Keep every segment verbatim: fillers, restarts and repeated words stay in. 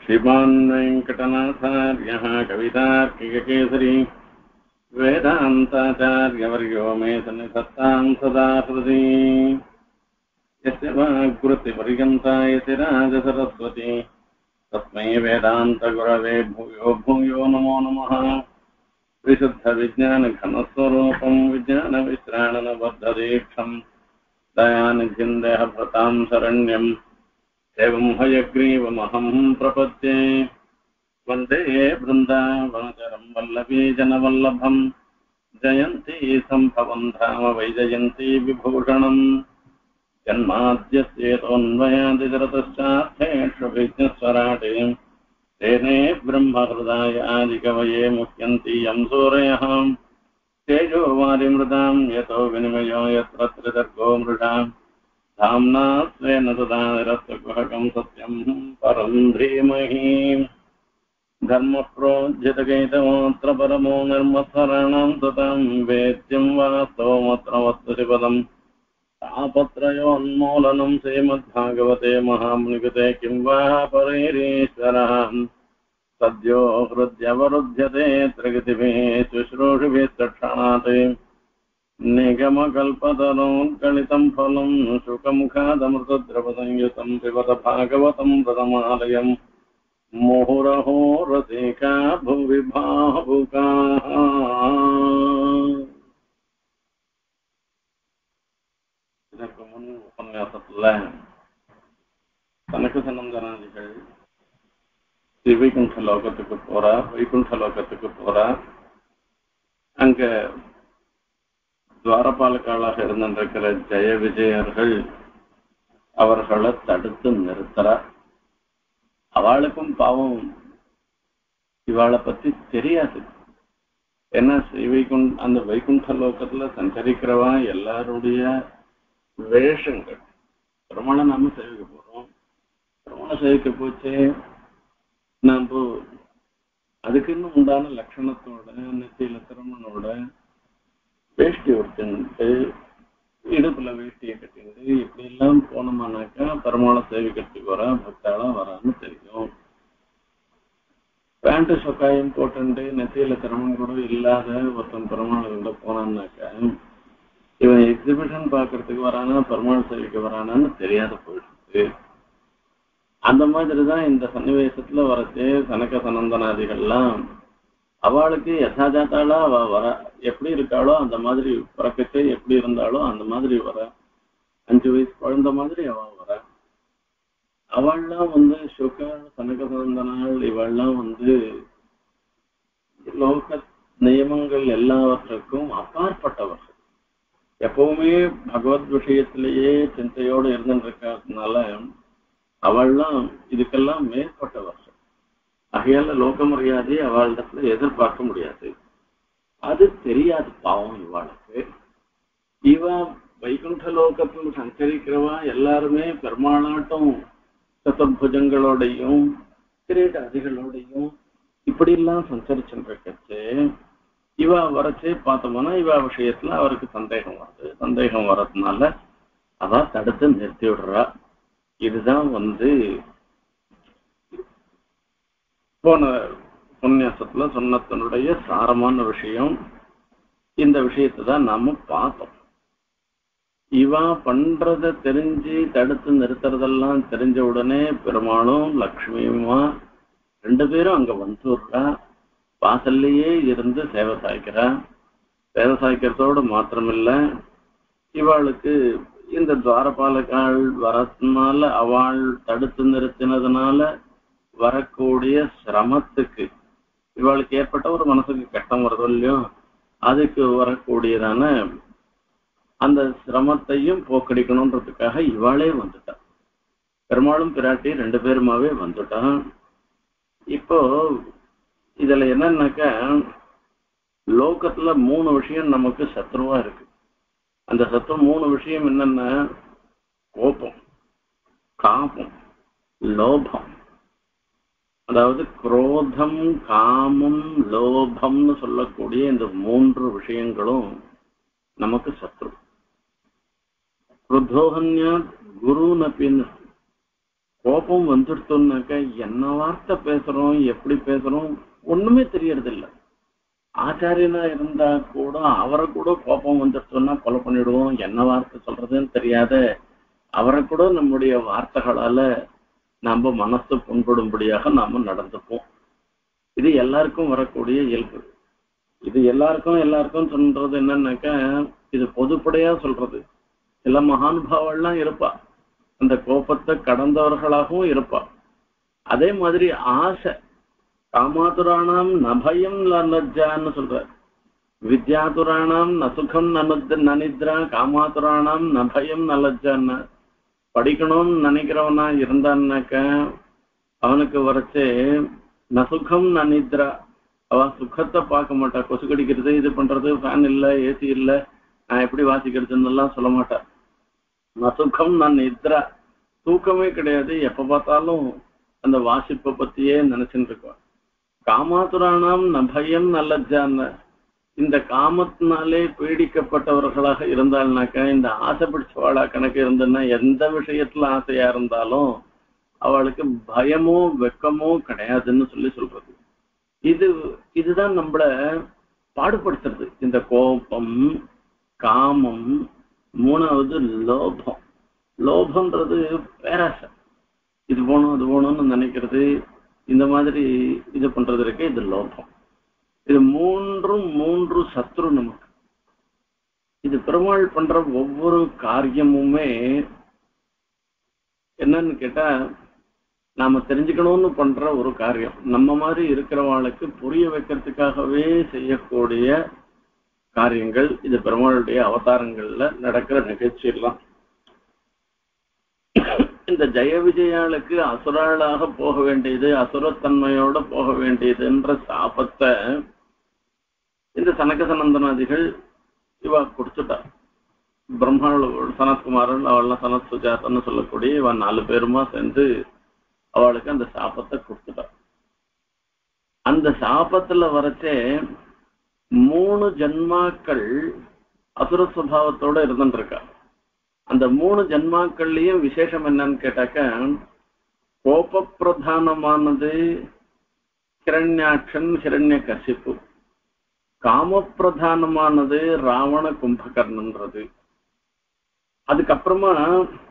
श्रीमान् वेङ्कटनाथार्यः कवितार्किककेसरी वेदान्ताचार्यवर्यो मे सन्निधत्तां सदा हृदि यस्य वाग्वृत्तिपर्यन्ता यतिराजसरस्वती तस्मै वेदान्तगुरवे भूयो भूयो नमो नमः। विशुद्धविज्ञानघनस्वरूपं विज्ञानविश्राणनबद्धदीक्षं दयानिधिं देहभृतां शरण्यं एवं हयग्रीवमहं प्रपद्ये। वन्दे वृन्दावनचरं वल्लभीजनवल्लभं जयन्ती सम्भवं धाम वैजयन्ती विभूषणं जन्माद्यस्येतोऽन्वयादितरतश्चार्थेष्वभिज्ञस्वराटे तेने ब्रह्महृदाय आदिकवये मुह्यन्ति यं सूरयः तेजो वारिमृदां यतो विनिमयो यत्र त्रिसर्गो मृषा धाम्ना स्वेन सदा निरस्तकुहकं सत्यं परं धीमहि। धर्मप्रोज्झितकैतमोऽत्र परमो निर्मत्सराणां सतां वेद्यं वास्तवमत्र वस्तुशिपदम् तापत्रयोन्मूलनं श्रीमद्भागवते महामुनिकृते किं वा परैरीश्वरः सद्यो हृद्यवरुध्यते त्रिगतिभिः शुश्रूषुभिः तत्क्षणात् निगमकल्पतरोद्गलितं फलं शुकमुखादमृतद्रवसंयुतं पिबत भागवतं प्रथमालयम् मुहुरहो रसिका भुवि भावुकाः। இதற்கு முன் உபன்யாசத்துல தனக்கு சனந்தனாதிகள் ஸ்ரீவைகுண்ட லோகத்துக்கு போறா, வைகுண்ட லோகத்துக்கு போறா. அங்க துவாரபாலகாளாக இருந்திருக்கிற ஜெய விஜயர்கள் அவர்களை தடுத்து நிறுத்துறா. அவளுக்கும் பாவம் இவாளை பத்தி தெரியாது. ஏன்னா ஸ்ரீவைகுண்ட அந்த வைகுண்ட லோகத்துல சஞ்சரிக்கிறவா எல்லாருடைய வேஷங்கள். பெருமாளை நாம சேவிக்க போறோம், பெருமாளை சேவிக்க போச்சே நாம அதுக்குன்னு உண்டான லட்சணத்தோட நெத்தியில திருமணோட வேஷ்டி ஒருத்தன்ட்டு இடுப்புல வேஷ்டியை கட்டிட்டு இப்படி எல்லாம் போனோம்னாக்கா பெருமாளை சேவிக்கிறதுக்கு வர பக்தாளா வரான்னு தெரியும். பேண்ட் சொக்காயம் போட்டு நெத்தியில திருமணம் கூட இல்லாத ஒருத்தன் பெருமாள் போனான்னாக்கா இவன் எக்ஸிபிஷன் பாக்குறதுக்கு வரானா பெருமாள் சேவிக்க வரானான்னு தெரியாத போயிடுச்சு. அந்த மாதிரிதான் இந்த சன்னிவேசத்துல வரச்சே சனக சனந்தனாதிகள்லாம் அவளுக்கு யசாஜாத்தாளா அவ வர எப்படி இருக்காளோ அந்த மாதிரி பிறக்கச்சே எப்படி இருந்தாலோ அந்த மாதிரி வர. அஞ்சு வயசு குழந்தை மாதிரி அவ வர. அவள்லாம் வந்து சுக சனக சனந்தனாள் இவள்லாம் வந்து லோக நியமங்கள் எல்லாவற்றுக்கும் அப்பாற்பட்டவர்கள். எப்பவுமே பகவத் விஷயத்திலேயே சிந்தையோடு இருந்துட்டு இருக்கிறதுனால அவள்லாம் இதுக்கெல்லாம் மேற்பட்டவர்கள். ஆகையால லோக மரியாதை அவளிடத்துல எதிர்பார்க்க முடியாது. அது தெரியாது பாவம் இவாளுக்கு. இவ வைகுண்ட லோகத்தில் சஞ்சரிக்கிறவா எல்லாருமே பெருமாளாட்டம் சதுர்புஜங்களோடையும் கிரீடாதிகளோடையும் இப்படி எல்லாம் சஞ்சரிச்சுட்டு இவ வரச்சே பார்த்தோம்னா இவ விஷயத்துல அவருக்கு சந்தேகம் வருது. சந்தேகம் வர்றதுனால அவ தடுத்து நிறுத்தி விடுறா. இதுதான் வந்து போன உபன்யாசத்துல சொன்னதனுடைய சாரமான விஷயம். இந்த விஷயத்தை தான் நாம பார்த்தோம். இவ பண்றத தெரிஞ்சு தடுத்து நிறுத்துறதெல்லாம் தெரிஞ்ச உடனே பெருமாளும் லக்ஷ்மியுமா ரெண்டு பேரும் அங்க வந்துடுறா. வாசல்லையே இருந்து சேவை சாய்க்கிறா. சேவை சாய்க்கிறதோடு மாத்திரமில்ல, இவாளுக்கு இந்த துவாரபாலகாள் வரதுனால அவள் தடுத்து நிறுத்தினதுனால வரக்கூடிய சிரமத்துக்கு இவாளுக்கு ஏற்பட்ட ஒரு மனசுக்கு கஷ்டம் வருதோ இல்லையோ அதுக்கு வரக்கூடியதான அந்த சிரமத்தையும் போக்கடிக்கணும்ன்றதுக்காக இவாளே வந்துட்டான். பெருமாளும் பிராட்டி ரெண்டு பேருமாவே வந்துட்டான். இப்போ இதுல என்னன்னாக்கா லோகத்துல மூணு விஷயம் நமக்கு சத்ருவா இருக்கு. அந்த சத்ரு மூணு விஷயம் என்னன்னா கோபம், காமம், லோபம். அதாவது குரோதம், காமம், லோபம்னு சொல்லக்கூடிய இந்த மூன்று விஷயங்களும் நமக்கு சத்ரு. குரோதோஹன்யா குரு நபின்னு கோபம் வந்துடுத்தோம்னாக்க என்ன வார்த்தை பேசுறோம் எப்படி பேசுறோம் ஒண்ணுமே தெரியறது இல்லை. ஆச்சாரியனா இருந்தா கூட அவரை கூட கோபம் வந்துடுச்சோன்னா கொலை பண்ணிடுவோம், என்ன வார்த்தை சொல்றதுன்னு தெரியாத அவரை கூட நம்முடைய வார்த்தைகளால நம்ம மனசு புண்படும்படியாக நாம நடந்துப்போம். இது எல்லாருக்கும் வரக்கூடிய இயல்பு. இது எல்லாருக்கும் எல்லாருக்கும் சொல்றது என்னன்னாக்கா இது பொதுப்படையா சொல்றது. சில மகானுபாவெல்லாம் இருப்பா, அந்த கோபத்தை கடந்தவர்களாகவும் இருப்பா. அதே மாதிரி ஆசை, காமாதுராணாம் நபயம் லஜ்ஜான்னு சொல்ற, வித்யாதுராணாம் நசுகம் நனுத் நனித்ரா காமாதுராணாம் நபயம் நலஜ்ஜான்னு. படிக்கணும்னு நினைக்கிறவனா இருந்தான்னாக்க அவனுக்கு வரைச்சே நசுகம் நனித்ரா, அவ சுகத்தை பார்க்க மாட்டா. கொசு கடிக்கிறது, இது பண்றது, ஃபேன் இல்ல, ஏசி இல்ல, நான் எப்படி வாசிக்கிறதுன்னு எல்லாம் சொல்ல மாட்டேன். நசுகம் நான் நித்ரா, தூக்கமே கிடையாது, எப்ப பார்த்தாலும் அந்த வாசிப்பை பத்தியே நினைச்சுட்டு இருக்கோம். காமாதுராணாம் நபயம் நல்லஜான்னு, இந்த காமத்தினாலே பீடிக்கப்பட்டவர்களாக இருந்தாள்னாக்கா, இந்த ஆசை பிடிச்சவாளா கணக்கு இருந்ததுன்னா எந்த விஷயத்துல ஆசையா இருந்தாலும் அவளுக்கு பயமோ வெக்கமோ கிடையாதுன்னு சொல்லி சொல்றது. இது இதுதான் நம்மள பாடுபடுத்துறது. இந்த கோபம், காமம், மூணாவது லோபம். லோபம்ன்றது பேராசை, இது போகணும் அது போகணும்னு நினைக்கிறது, இந்த மாதிரி இது பண்றது இருக்கு, இது லோபம். இது மூன்றும் மூன்று சத்ரு நமக்கு. இது பெருமாள் பண்ற ஒவ்வொரு காரியமுமே என்னன்னு கேட்டா நாம தெரிஞ்சுக்கணும்னு பண்ற ஒரு காரியம். நம்ம மாதிரி இருக்கிறவாளுக்கு புரிய வைக்கிறதுக்காகவே செய்யக்கூடிய காரியங்கள் இது பெருமாளுடைய அவதாரங்கள்ல நடக்கிற நிகழ்ச்சி எல்லாம். இந்த ஜெய விஜயாளுக்கு அசுராளாக போக வேண்டியது, அசுரத்தன்மையோட போக வேண்டியதுன்ற சாபத்தை இந்த சனக சனந்தனாதிகள் இவ கொடுத்துட்டா. பிரம்மாவோட சனத்குமாரன், அவள்லாம் சனத் சுஜாதன்னு சொல்லக்கூடிய இவன் நாலு பேருமா சேர்ந்து அவளுக்கு அந்த சாபத்தை கொடுத்துட்டா. அந்த சாபத்துல வரைச்சே மூணு ஜன்மாக்கள் அசுர சுபாவத்தோட இருந்துருக்கா. அந்த மூணு ஜன்மாக்கள்லயும் விசேஷம் என்னன்னு கேட்டாக்க, கோப பிரதானமானது ஹிரண்யாட்சன் ஹிரண்ய கசிப்பு, காமப்பிரதானமானது ராவண கும்பகர்ணன்றது. அதுக்கப்புறமா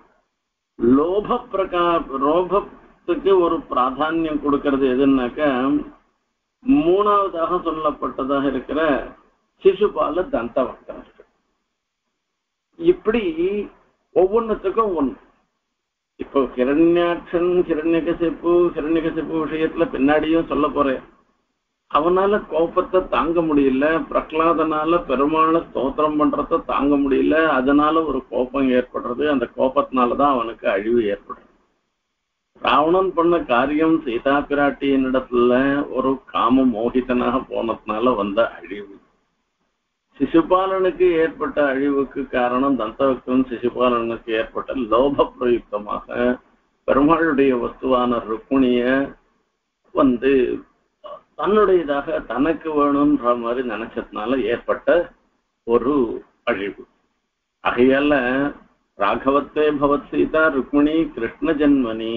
லோப பிரகா லோபத்துக்கு ஒரு பிராதானியம் கொடுக்கறது எதுன்னாக்க, மூணாவதாக சொல்லப்பட்டதாக இருக்கிற சிசுபால தந்தவக்தன். இப்படி ஒவ்வொன்றுத்துக்கும் ஒண்ணு. இப்போ ஹிரண்யாட்சன் ஹிரண்யகசிப்பு ஹிரண்யகசிப்பு விஷயத்துல பின்னாடியும் சொல்ல போறேன். அவனால கோபத்தை தாங்க முடியல, பிரகலாதனால பெருமாளை ஸ்தோத்திரம் பண்றத தாங்க முடியல, அதனால ஒரு கோபம் ஏற்படுறது. அந்த கோபத்தினாலதான் அவனுக்கு அழிவு ஏற்படுறது. ராவணன் பண்ண காரியம் சீதா பிராட்டியினிடத்துல ஒரு காம மோகிதனாக போனதுனால வந்த அழிவு. சிசுபாலனுக்கு ஏற்பட்ட அழிவுக்கு காரணம் தந்தவக்தன் சிசுபாலனுக்கு ஏற்பட்ட லோப பிரயுக்தமாக பெருமாளுடைய வஸ்துவான ருக்மிணிய வந்து தன்னுடையதாக தனக்கு வேணும்ன்ற மாதிரி நினைச்சதுனால ஏற்பட்ட ஒரு அழிவு. ஆகையால ராகவத்தே பவத் சீதா ருக்மிணி கிருஷ்ண ஜன்மனி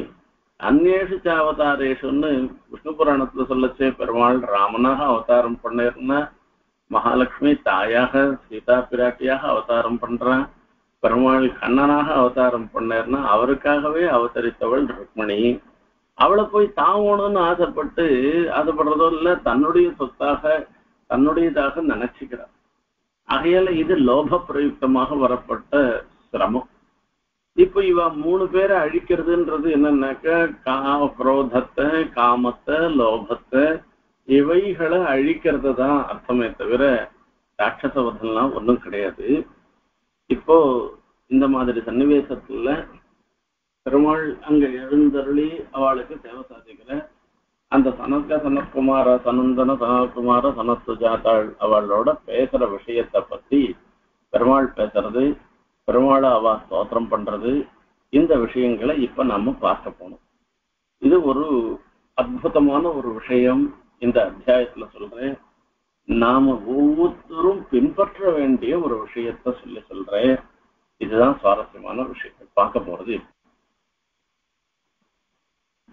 அந்நேஷு அவதாரேஷுன்னு விஷ்ணு புராணத்துல சொல்லச்சே, பெருமாள் ராமனாக அவதாரம் பண்ணிருந்தா, மகாலட்சுமி தாயாக சீதா பிராட்டியாக அவதாரம் பண்றான், பெருமாள் கண்ணனாக அவதாரம் பண்ணேர்னா அவருக்காகவே அவதரித்தவள் ருக்மிணி. அவளை போய் தாவணும்னு ஆசைப்பட்டு ஆசைப்படுறதோ இல்ல, தன்னுடைய சொத்தாக தன்னுடையதாக நினைச்சுக்கிறார். ஆகையால இது லோப பிரயுக்தமாக வரப்பட்ட சிரமம். இப்ப இவ மூணு பேரை அழிக்கிறதுன்றது என்னன்னாக்க, கா குரோதத்தை, காமத்தை, லோபத்தை, இவைகளை அழிக்கிறது தான் அர்த்தமே தவிர ராட்சசவதெல்லாம் ஒன்றும் கிடையாது. இப்போ இந்த மாதிரி சன்னிவேசத்துல பெருமாள் அங்க எழுந்தருளி அவளுக்கு சேவை சாதிக்கிற அந்த சனத்க சனத்குமார சனந்தன சனத்குமார சனத் சுஜாதாள் அவளோட பேசுற விஷயத்தை பத்தி பெருமாள் பேசுறது, பெருமாளை அவ ஸ்தோத்திரம் பண்றது, இந்த விஷயங்களை இப்ப நம்ம பார்க்க போனோம். இது ஒரு அற்புதமான ஒரு விஷயம் இந்த அத்தியாயத்துல சொல்றேன். நாம ஒவ்வொருத்தரும் பின்பற்ற வேண்டிய ஒரு விஷயத்த சொல்லி சொல்றேன். இதுதான் சுவாரஸ்யமான விஷயம் பார்க்க போறது.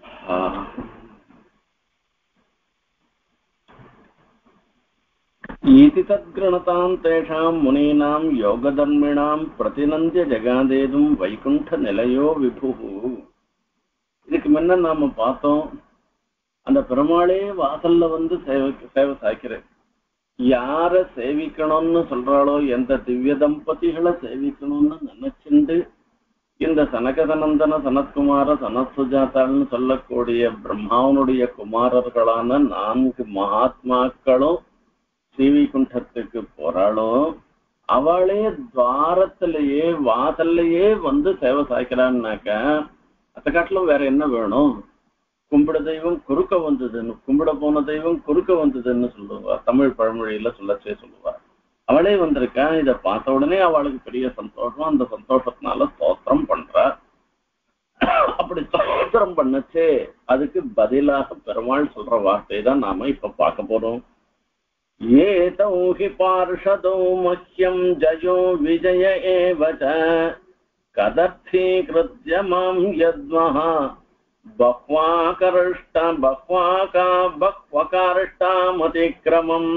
ஈதி தத்கிரணதாம் தேஷாம் முனீனாம் யோகதர்மிணாம் பிரதிநந்திய ஜெகாதேதும் வைகுண்ட நிலையோ விபுகு. இதுக்கு முன்ன நாம பார்த்தோம், அந்த பெருமாளே வாசல்ல வந்து சேவை சேவை சாய்க்கிறேன். யார சேவிக்கணும்னு சொல்றாளோ, எந்த திவ்ய தம்பதிகளை சேவிக்கணும்னு நினைச்சுண்டு இந்த சனகதனந்தன சனத்குமார சனத்சுஜாதான்னு சொல்லக்கூடிய பிரம்மாவனுடைய குமாரர்களான நான்கு மகாத்மாக்களும் ஸ்ரீவைகுண்டத்துக்கு போறாளோ, அவளே துவாரத்திலேயே வாசல்லையே வந்து சேவை சாய்க்கிறான்னாக்க அத்த காட்டிலும் வேற என்ன வேணும்? கும்பிட தெய்வம் குறுக்க வந்ததுன்னு, கும்பிட போன தெய்வம் குறுக்க வந்ததுன்னு சொல்லுவா, தமிழ் பழமொழியில சொல்லச்சே சொல்லுவா. அவளே வந்திருக்கா. இதை பார்த்த உடனே அவளுக்கு பெரிய சந்தோஷம். அந்த சந்தோஷத்தினால ஸ்தோத்திரம் பண்றா. அப்படி ஸ்தோத்திரம் பண்ணச்சே அதுக்கு பதிலாக பெருமாள் சொல்ற வார்த்தை தான் நாம இப்ப பார்க்க போறோம். ஏதௌ ஹி பார்ஷதோ மஹ்யம் ஜயோ விஜய ஏவச கதர்த்தீக்ருத்ய மாம் யத்வஹ பஹ்வாகர்ஷ்ட பஹ்வாகா பஹ்வகார்ஷ்டாமதிக்ரமம்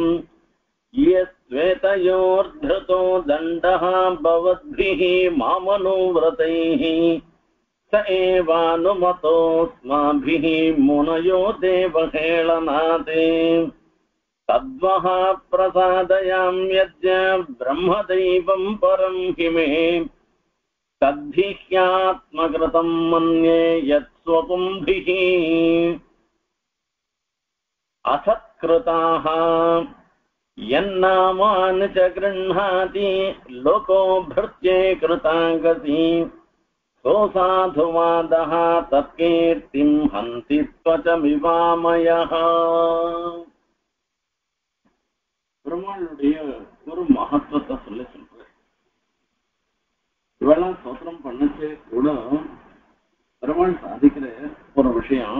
யஸ்வேதயோர்தృతో தண்டஹ பவத்பிஹ மாமனுவ்ரதைஹ ச ஏவானுமதோஸ்மாபிஹ முனயோ தேவஹேளநாதே தத்வஹ பிரசாதயாம்யத்ய பிரம்மதெய்வம் பரம் ஹிமே தத்திஹ்யாத்மகிருதம் மன்யே யத் ஸ்வபும்பிஹ அசத்கிருதாஹ யன்னாமானி ச கிருண்ணாதி லோகோ பிருத்யே கிருதாங்கசி சோசாதுவாதஹ தத்கீர்த்திம் ஹந்தி த்வசமிவாமயஹ. பெருமாளுடைய ஒரு மகத்துவத்தை சொல்லி சொல்ற இவெல்லாம் சோத்திரம் பண்ணச்சு கூட பெருமாள் சாதிக்கிற ஒரு விஷயம்.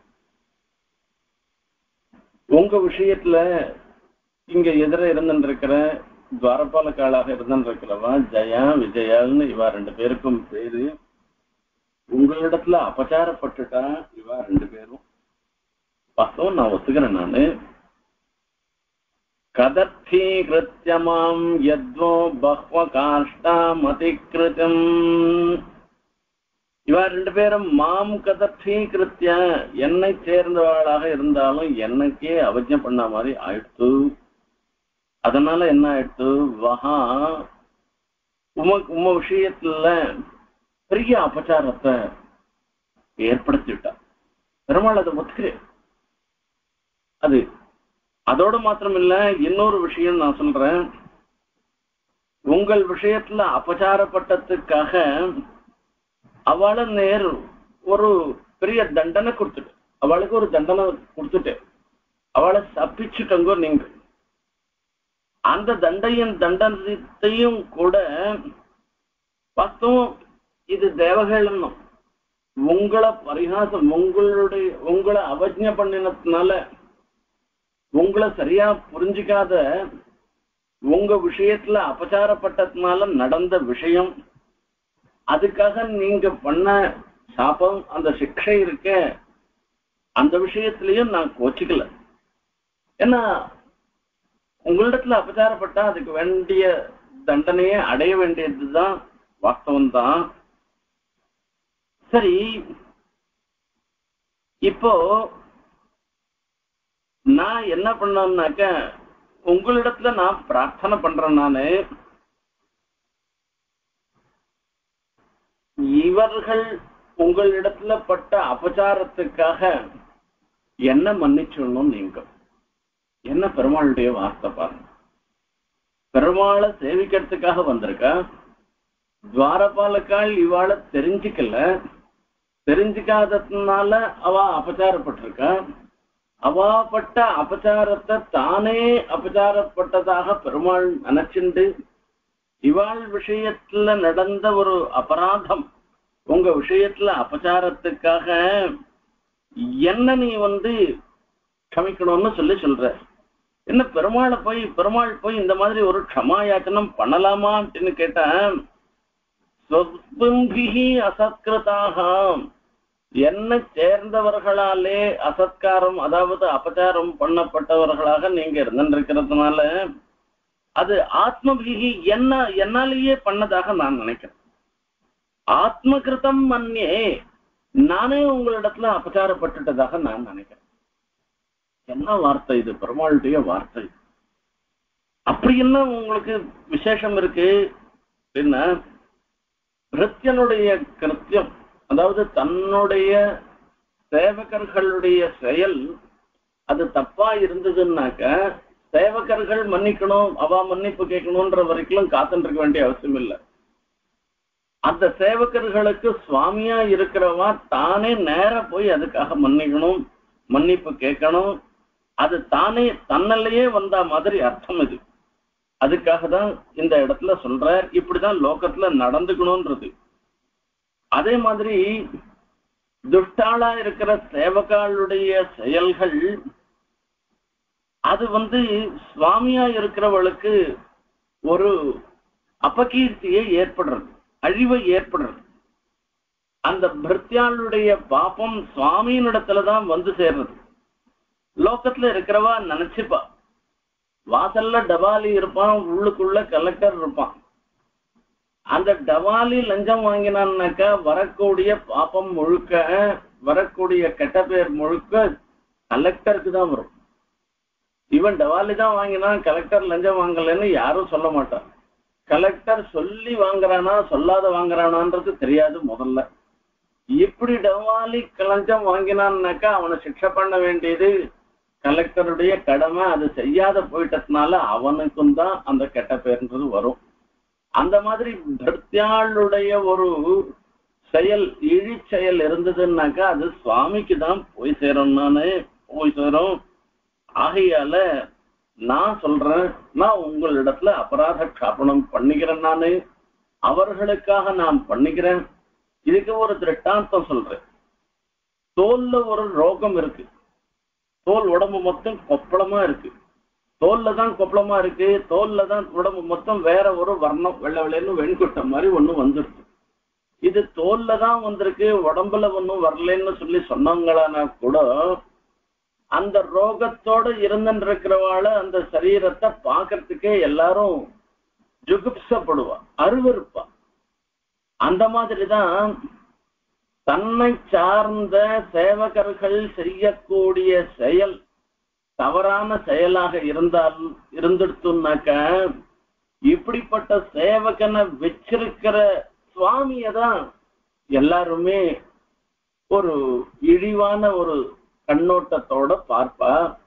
உங்க விஷயத்துல இங்க எதிர இருந்துருக்கிற துவாரபாலக்காளாக இருந்துருக்கிறவா ஜயா விஜயான்னு இவா ரெண்டு பேருக்கும் பேரு. உங்களிடத்துல அபச்சாரப்பட்டுட்டா இவா ரெண்டு பேரும் வாஸ்தவம் நான் ஒத்துக்கிறேன். நானு கதர்த்தீக்ருத்யமாம் யத்வோ பஹ்வகாஷ்டாமதிக்ருதம், இவா ரெண்டு பேரும் மாம் கதர்த்தீக்ருத்ய என்னை சேர்ந்தவளாக இருந்தாலும் என்னைக்கே அவஜ்ஞை பண்ண மாதிரி ஆயிடுத்து. அதனால என்ன ஆயிடுத்து, வஹா உம உம விஷயத்துல பெரிய அபச்சாரத்தை ஏற்படுத்திவிட்டா. பெருமாள் அதை ஒத்துக்கிறேன். அது அதோட மாத்திரம் இல்ல, இன்னொரு விஷயம் நான் சொல்றேன். உங்கள் விஷயத்துல அபச்சாரப்பட்டதுக்காக அவளை நேர் ஒரு பெரிய தண்டனை கொடுத்துட்டு, அவளுக்கு ஒரு தண்டனை கொடுத்துட்டு அவளை தப்பிச்சுட்டங்கோ நீங்க. அந்த தண்டையின் தண்டனத்தையும் கூட வாஸ்தவம் இது தேவகேளன்னும் உங்களை பரிகாசம் உங்களுடைய உங்களை அவஜ்ஞை பண்ணினதுனால உங்களை சரியா புரிஞ்சுக்காத உங்க விஷயத்துல அபச்சாரப்பட்டதுனால நடந்த விஷயம். அதுக்காக நீங்க பண்ண சாபம் அந்த சிக்ஷை இருக்க அந்த விஷயத்திலையும் நான் கோச்சிக்கல. ஏன்னா உங்களிடத்துல அபச்சாரப்பட்டா அதுக்கு வேண்டிய தண்டனையை அடைய வேண்டியதுதான் வாஸ்தவம் தான். சரி, இப்போ நான் என்ன பண்ணேன்னாக்க உங்களிடத்துல நான் பிரார்த்தனை பண்றேன். நானு இவர்கள் உங்களிடத்துல பட்ட அபச்சாரத்துக்காக என்ன மன்னிச்சிடணும். நீங்க என்ன பெருமாளுடைய வார்த்தை பாருங்க. பெருமாளை சேவிக்கிறதுக்காக வந்திருக்க துவாரபாலக்கால் இவாளை தெரிஞ்சுக்கல, தெரிஞ்சுக்காததுனால அவ அபச்சாரப்பட்டிருக்க. அவா பட்ட அபச்சாரத்தை தானே அபச்சாரப்பட்டதாக பெருமாள் நினைச்சுண்டு இவாள் விஷயத்துல நடந்த ஒரு அபராதம் உங்க விஷயத்துல அபச்சாரத்துக்காக என்ன நீ வந்து க்ஷமிக்கணும்னு சொல்லி சொல்ற. என்ன பெருமாளை போய் பெருமாள் போய் இந்த மாதிரி ஒரு க்ஷமாயாச்சனம் பண்ணலாமா அப்படின்னு கேட்டேன். அசத்கிருதாக என்ன சேர்ந்தவர்களாலே அசத்காரம் அதாவது அபச்சாரம் பண்ணப்பட்டவர்களாக நீங்க இருந்திருக்கிறதுனால அது ஆத்மபிகி என்ன என்னாலேயே பண்ணதாக நான் நினைக்கிறேன். ஆத்மகிருதம் மன்யே நானே உங்களிடத்துல அபச்சாரப்பட்டுட்டதாக நான் நினைக்கிறேன். என்ன வார்த்தை இது, பெருமாளுடைய வார்த்தை. அப்படி என்ன உங்களுக்கு விசேஷம் இருக்கு அப்படின்னா, பிருத்தியனுடைய கிருத்தியம் அதாவது தன்னுடைய சேவகர்களுடைய செயல் அது தப்பா இருந்ததுன்னாக்க சேவகர்கள் மன்னிக்கணும், அவ மன்னிப்பு கேட்கணும்ன்ற வரைக்கும் காத்துட்டு இருக்க வேண்டிய அவசியம் இல்லை. அந்த சேவகர்களுக்கு சுவாமியா இருக்கிறவா தானே நேர போய் அதுக்காக மன்னிக்கணும், மன்னிப்பு கேட்கணும். அது தானே தன்னிலேயே வந்த மாதிரி அர்த்தம் இது. அதுக்காக தான் இந்த இடத்துல சொல்ற இப்படிதான் லோகத்துல நடந்துக்கணும்ன்றது. அதே மாதிரி துஷ்டாளா இருக்கிற சேவகாளுடைய செயல்கள் அது வந்து சுவாமியா இருக்கிறவளுக்கு ஒரு அபகீர்த்தியை ஏற்படுறது, அழிவை ஏற்படுறது. அந்த பிருத்தியாளுடைய பாப்பம் சுவாமியினிடத்துலதான் வந்து சேர்றது. லோகத்துல இருக்கிறவா நினைச்சுப்பா, வாசல்ல டபாலி இருப்பான், உள்ளுக்குள்ள கலெக்டர் இருப்பான். அந்த டபாலி லஞ்சம் வாங்கினான்னாக்கா வரக்கூடிய பாப்பம் முழுக்க, வரக்கூடிய கெட்ட பேர் முழுக்க கலெக்டருக்கு தான் வரும். இவன் டபாலி தான் வாங்கினான், கலெக்டர் லஞ்சம் வாங்கலன்னு யாரும் சொல்ல மாட்டான். கலெக்டர் சொல்லி வாங்குறானா சொல்லாத வாங்குறானான்றது தெரியாது முதல்ல. இப்படி டவாலி லஞ்சம் வாங்கினான்னாக்கா அவனை சிக்ஷை பண்ண வேண்டியது கலெக்டருடைய கடமை. அது செய்யாத போயிட்டதுனால அவனுக்கும் தான் அந்த கெட்ட பேர்ன்றது வரும். அந்த மாதிரி பக்தியாளுடைய ஒரு செயல் இழி செயல் இருந்ததுன்னாக்கா அது சுவாமிக்கு தான் போய் சேரணும்னானே போய் சேரும். ஆகையால நான் சொல்றேன், நான் உங்களிடத்துல அபராத க்ஷாபனம் பண்ணிக்கிறேன், நானு அவர்களுக்காக நான் பண்ணிக்கிறேன். இதுக்கு ஒரு திருஷ்டாந்தம் சொல்றேன். தோல்ல ஒரு ரோகம் இருக்கு, தோல் உடம்பு மொத்தம் கொப்பளமா இருக்கு, தோல்ல தான் கொப்பளமா இருக்கு, தோல்ல தான் உடம்பு மொத்தம் வேற ஒரு வர்ணம் வெள்ளை வெள்ளைன்னு வெண்குட்டம் மாதிரி ஒண்ணு வந்துருக்கு. இது தோல்ல தான் வந்திருக்கு, உடம்புல ஒன்னும் வரலன்னு சொல்லி சொன்னாங்களானா கூட அந்த ரோகத்தோட இருந்துருக்கிறவாள அந்த சரீரத்தை பாக்குறதுக்கே எல்லாரும் ஜுகுப்சப்படுவா, அருவருப்பா. அந்த மாதிரிதான் தன்னை சார்ந்த சேவகர்கள் செய்யக்கூடிய செயல் தவறான செயலாக இருந்தால் இருந்துடுத்துனாக்க இப்படிப்பட்ட சேவகனை வச்சிருக்கிற சுவாமியதான் எல்லாருமே ஒரு இழிவான ஒரு கண்ணோட்டத்தோட பார்ப்பா.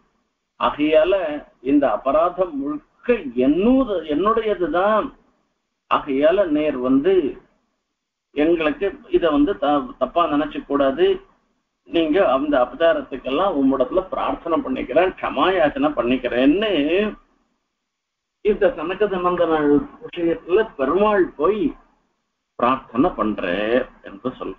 ஆகையால இந்த அபராதம் முழுக்க என்னுடைய என்னுடையதுதான். ஆகையால நேர் வந்து எங்களுக்கு இத வந்து தப்பா நினைச்சு கூடாது. நீங்க அந்த அபச்சாரத்துக்கெல்லாம் உம்மிடத்துல பிரார்த்தனை பண்ணிக்கிறேன், க்ஷமாயாச்சனை பண்ணிக்கிறேன்னு இந்த சனக சம்பந்தன விஷயத்துல பெருமாள் போய் பிரார்த்தனை பண்ற என்று சொல்ற.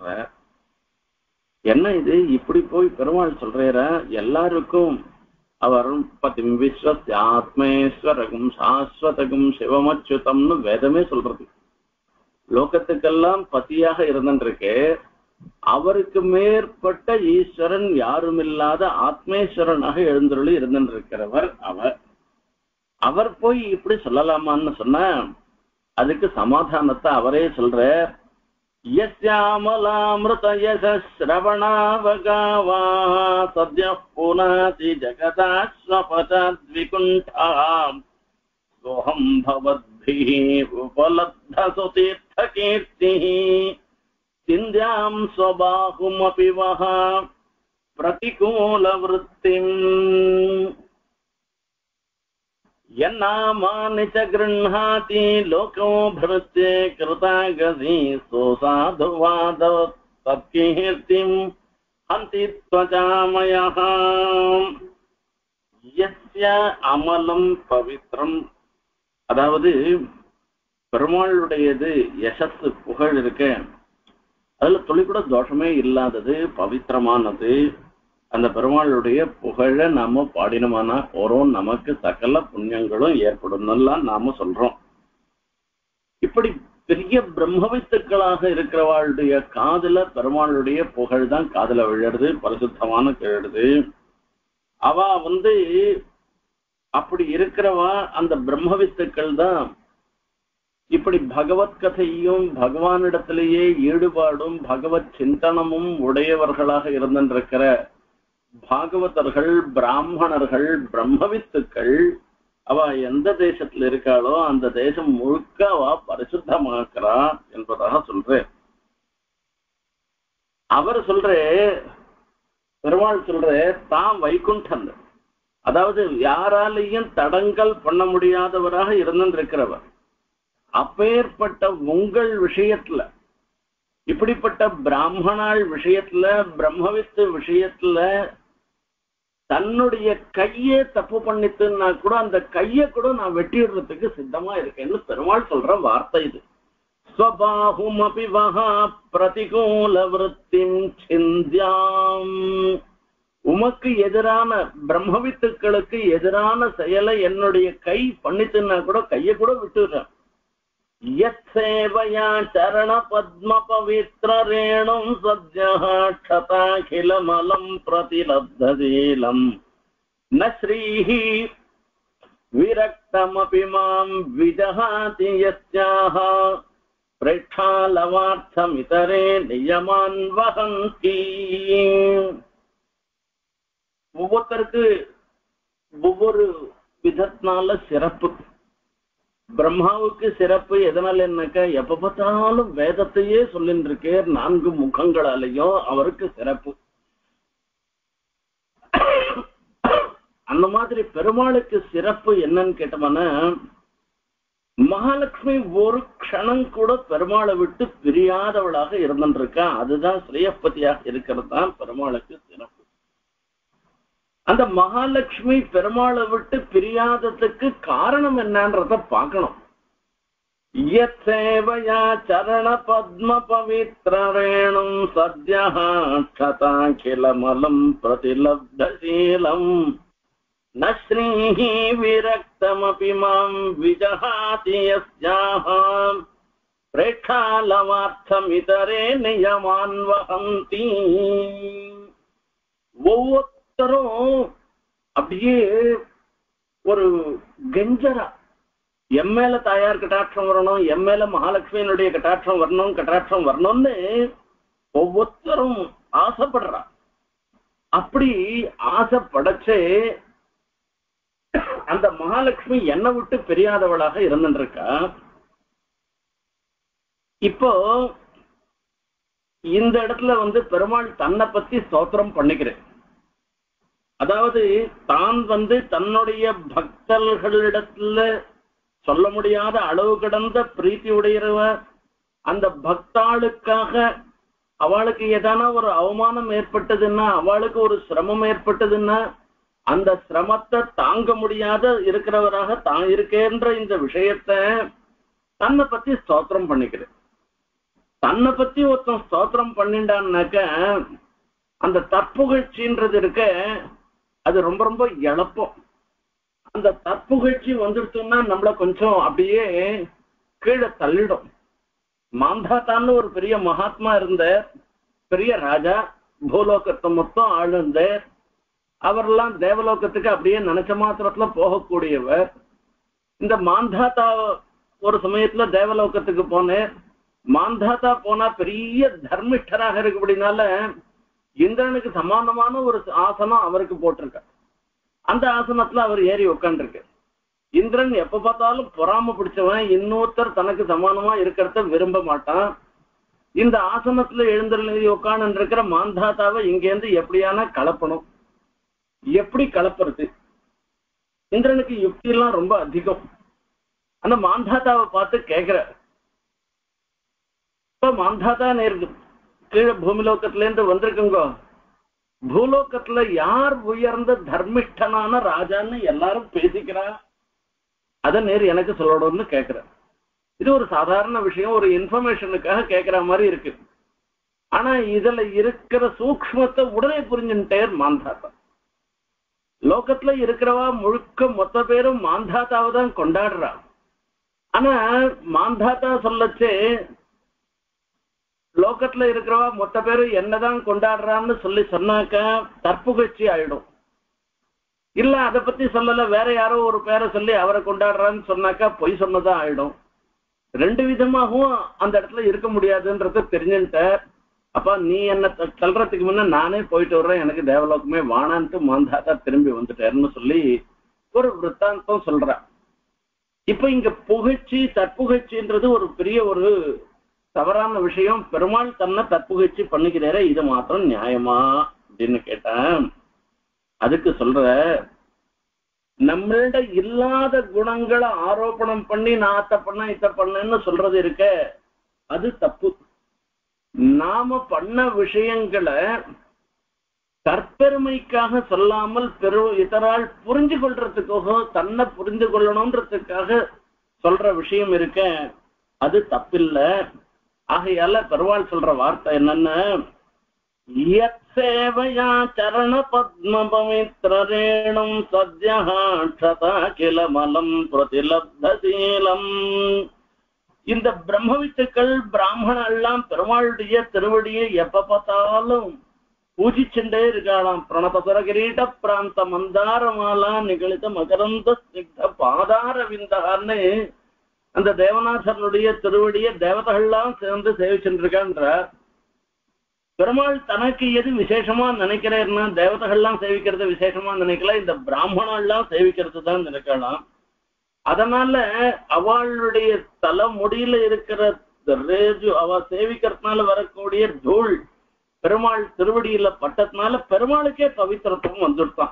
என்ன இது இப்படி போய் பெருமாள் சொல்ற? எல்லாருக்கும் அவர் பதிம் விஸ்வத் ஆத்மேஸ்வரகும் சாஸ்வதகும் சிவமச்சுதம்னு வேதமே சொல்றது. லோகத்துக்கெல்லாம் பதியாக இருந்துருக்கு. அவருக்கு மேற்பட்ட ஈஸ்வரன் யாரும் இல்லாத ஆத்மேஸ்வரனாக எழுந்தருளி இருந்திருக்கிறவர் அவர். அவர் போய் இப்படி சொல்லலாமான்னு சொன்ன அதுக்கு சமாதானத்தை அவரே சொல்ற. யஸ்யாமலாமிருத யசஸ்ரவணாவகாவா சத்ய புனாதி ஜகதாஸ்வபதத்விகுண்டாம் சோஹம் பவத்பிஹி உபலப்தசுதீர்த்தகீர்த்திஹ சிந்த்யாம் ஸ்வபாஹுமபி வஹ பிரதிகூலவృத்திம் யன்னாமானி ச கிருஹாதி லோகோ பிரத்யே கிருதாகதி சோசாதுவாத தத்கீர்த்திம் ஹந்தி த்வஜாமயஹ. யஸ்ய அமலம் பவித்ரம், அதாவது பெருமாளுடையது யசஸ் புகழ் இருக்க அதுல துளி கூட தோஷமே இல்லாதது, பவித்திரமானது. அந்த பெருமாளுடைய புகழ நாம பாடினோமானா போறோம், நமக்கு சகல புண்ணியங்களும் ஏற்படும் நாம சொல்றோம். இப்படி பெரிய பிரம்மவித்துக்களாக இருக்கிறவாளுடைய காதுல பெருமாளுடைய புகழ் தான் காதுல விழுறது, பரிசுத்தமான கேடுது. அவ வந்து அப்படி இருக்கிறவா அந்த பிரம்மவித்துக்கள் தான் இப்படி பகவத் கதையும் பகவானிடத்திலேயே ஈடுபாடும் பகவத் சிந்தனமும் உடையவர்களாக இருந்திருக்கிற பாகவதர்கள், பிராமணர்கள், பிரம்மவித்துக்கள் அவ எந்த தேசத்துல இருக்காளோ அந்த தேசம் முழுக்க அவ பரிசுத்தமாக்குறா என்பதாக சொல்ற. அவர் சொல்ற, பெருமாள் சொல்ற, தான் வைகுண்டன், அதாவது யாராலையும் தடங்கல் பண்ண முடியாதவராக இருந்திருக்கிறவர். அப்பேற்பட்ட உங்கள் விஷயத்துல, இப்படிப்பட்ட பிராமணாள் விஷயத்துல, பிரம்மவித்து விஷயத்துல தன்னுடைய கையே தப்பு பண்ணிட்டுன்னா கூட அந்த கையை கூட நான் வெட்டிடுறதுக்கு சித்தமா இருக்கேன்னு பெருமாள் சொல்ற வார்த்தை இது. ஸ்வபாஹுமபி வஹா பிரதிகூல விருத்திம் சிந்த்யாம். உமக்கு எதிரான பிரம்மவித்துக்களுக்கு எதிரான செயலை என்னுடைய கை பண்ணிட்டுன்னா கூட கையை கூட விட்டுடுறேன். யத்சேவயா சரண பத்ம பவித்ர ரேணும் சத்யஹ க்ஷதாகிலமலம் பிரதிலப்ததீலம் ந ஸ்ரீஹி விரக்தமபி மாம் விஜஹாதி யஸ்யாஹ பிரேக்ஷாலவார்த்தமிதரே நியமான் வஹந்தி. ஒவ்வொருத்தருக்கு ஒவ்வொரு விதத்தினால சிறப்பு. பிரம்மாவுக்கு சிறப்பு எதனால என்னக்கா, எப்ப பார்த்தாலும் வேதத்தையே சொல்லிட்டு இருக்கே, நான்கு முகங்களாலேயும் அவருக்கு சிறப்பு. அந்த மாதிரி பெருமாளுக்கு சிறப்பு என்னன்னு கேட்டோம்னா, மகாலட்சுமி ஒரு க்ஷணம் கூட பெருமாளை விட்டு பிரியாதவளாக இருந்துருக்கா. அதுதான் ஸ்ரீயப்பதியாக இருக்கிறது தான் பெருமாளுக்கு சிறப்பு. அந்த மகாலட்சுமி பெருமாளை விட்டு பிரியாததுக்கு காரணம் என்னன்றத பார்க்கணும். யத்சேவயா சரண பத்ம பவித்ரேணும் சத்யஹ க்ஷதாகிலமலம் பிரதிலப்தசீலம் ந ஸ்ரீஹி விரக்தமபி மாம் விஜஹாதி யஸ்யாஹ பிரேக்ஷாலவார்த்தமிதரே நியமான் வஹந்தி. ஒவ்வொரு அப்படியே ஒரு கெஞ்சரா, எம்மேல தாயார் கட்டாட்சம் வரணும், எம்மேல மகாலட்சுமியினுடைய கட்டாட்சம் வரணும், கட்டாட்சம் வரணும்னு ஒவ்வொருத்தரும் ஆசைப்படுறா. அப்படி ஆசைப்படச்சே அந்த மகாலட்சுமி என்னை விட்டு பெரியாதவளாக இருந்துருக்கா. இப்போ இந்த இடத்துல வந்து பெருமாள் தன்னை பத்தி ஸ்தோத்திரம் பண்ணிக்கிறேன். அதாவது தான் வந்து தன்னுடைய பக்தர்களிடத்துல சொல்ல முடியாத அளவு கடந்த பிரீத்தி உடையவர். அந்த பக்தாளுக்காக அவளுக்கு ஏதான ஒரு அவமானம் ஏற்பட்டதுன்னா, அவளுக்கு ஒரு சிரமம் ஏற்பட்டதுன்னா அந்த சிரமத்தை தாங்க முடியாத இருக்கிறவராக தான் இருக்கேன்ற இந்த விஷயத்த தன்னை பத்தி ஸ்தோத்திரம் பண்ணிக்கிறேன். தன்னை பத்தி ஒருத்தன் ஸ்தோத்திரம் பண்ணிண்டான்னாக்க அந்த தற்புகழ்ச்சின்றது இருக்க, அது ரொம்ப ரொம்ப இழப்பம். அந்த தற்புகழ்ச்சி வந்துடுச்சுன்னா நம்மள கொஞ்சம் அப்படியே கீழே தள்ளிடும். மாந்தாத்தான்னு ஒரு பெரிய மகாத்மா இருந்த பெரிய ராஜா, பூலோகத்தை மொத்தம் ஆளுந்த அவரெல்லாம் தேவலோகத்துக்கு அப்படியே நினைச்ச மாத்திரத்துல போகக்கூடியவர். இந்த மாந்தாத்தா ஒரு சமயத்துல தேவலோகத்துக்கு போனேன். மாந்தாத்தா போனா பெரிய தர்மிஷ்டராக இருக்கு. அப்படின்னால இந்திரனுக்கு சமானமான ஒரு ஆசனம் அவருக்கு போட்டிருக்க. அந்த ஆசனத்துல அவர் ஏறி உட்காந்துருக்கு. இந்திரன் எப்ப பார்த்தாலும் பொறாம பிடிச்சவன், இன்னொருத்தர் தனக்கு சமானமா இருக்கிறத விரும்ப மாட்டான். இந்த ஆசனத்துல எழுந்தருளி உட்காந்து இருக்கிற மாந்தாத்தாவை இங்கேருந்து எப்படியான கலப்பணும், எப்படி கலப்புறது? இந்திரனுக்கு யுக்தி எல்லாம் ரொம்ப அதிகம். அந்த மாந்தாத்தாவை பார்த்து கேட்கிற, இப்ப மாந்தாத்தா நேருக்கு கீழே பூமிலோகத்துல இருந்து வந்திருக்குங்க, பூலோகத்துல யார் உயர்ந்த தர்மிஷ்டனான ராஜான்னு எல்லாரும் பேசிக்கிறா, அத நேர் எனக்கு சொல்லணும்னு கேட்கிற. இது ஒரு சாதாரண விஷயம், ஒரு இன்ஃபர்மேஷனுக்காக கேட்கிற மாதிரி இருக்கு. ஆனா இதுல இருக்கிற சூக்ஷ்மத்தை உடனே புரிஞ்சுட்டேர் மாந்தாத்தா. லோகத்துல இருக்கிறவா முழுக்க மொத்த பேரும் மாந்தாத்தாவை தான் கொண்டாடுறா. ஆனா மாந்தாத்தா சொல்லச்சே லோகத்துல இருக்கிறவா மொத்த பேரும் என்னதான் கொண்டாடுறான்னு சொல்லி சொன்னாக்கா தற்புகழ்ச்சி ஆயிடும். இல்ல அதை பத்தி சொல்லல, வேற யாரோ ஒரு பேரை சொல்லி அவரை கொண்டாடுறான்னு சொன்னாக்கா பொய் சொன்னதான் ஆயிடும். ரெண்டு விதமாகவும் அந்த இடத்துல இருக்க முடியாதுன்றது தெரிஞ்சுட்ட. அப்ப நீ என்ன தள்ளுறதுக்கு முன்ன நானே போயிட்டு வர்றேன், எனக்கு தேவலோகமே வானான்ட்டு மாந்தாத்தா திரும்பி வந்துட்டேன்னு சொல்லி ஒரு விற்த்தாந்தம் சொல்ற. இப்ப இங்க புகழ்ச்சி தற்புகழ்ச்சின்றது ஒரு பெரிய ஒரு தவறான விஷயம். பெருமாள் தன்னை தற்புகழ்ச்சி பண்ணிக்கிறார, இது மாத்திரம் நியாயமா அப்படின்னு கேட்டேன். அதுக்கு சொல்ற, நம்மள்ட இல்லாத குணங்களை ஆரோபணம் பண்ணி நான் அத்தை பண்ண இத்த பண்ணேன்னு சொல்றது இருக்க, அது தப்பு. நாம பண்ண விஷயங்களை தற்பெருமைக்காக சொல்லாமல் பெரு இதரால் புரிஞ்சு கொள்றதுக்காக, தன்னை புரிந்து கொள்ளணும்ன்றதுக்காக சொல்ற விஷயம் இருக்க, அது தப்பில்லை. ஆகையால பெருமாள் சொல்ற வார்த்தை என்னன்னா, யத்சேவயா சரண பத்ம பவித்ரரேணும் சத்யஹாட்சதா கிலமலம் பிரதிலப்தசீலம். இந்த பிரம்மவித்துக்கள் பிராமணன் எல்லாம் பெருமாளுடைய திருவடியை எப்ப பார்த்தாலும் பூஜிச்சுட்டே இருக்கலாம். பிரணதசுர கிரீட பிராந்த மந்தாரமாலா நிகழித்த மகரந்த ஸ்னிக்த பாதார விந்தான்னு அந்த தேவநாதனுடைய திருவடியை தேவதைகள்லாம் சேர்ந்து சேவிச்சுட்டு இருக்கான்ற. பெருமாள் தனக்கு எது விசேஷமா நினைக்கிறேன்னா தேவதைகள்லாம் சேவிக்கிறது விசேஷமா நினைக்கல, இந்த பிராமணெல்லாம் சேவிக்கிறது தான் நினைக்கலாம். அதனால அவளுடைய தலை முடியில இருக்கிற ரேஜு அவ சேவிக்கிறதுனால வரக்கூடிய தூள் பெருமாள் திருவடியில பட்டதுனால பெருமாளுக்கே பவித்திரத்துவம் வந்துட்டான்.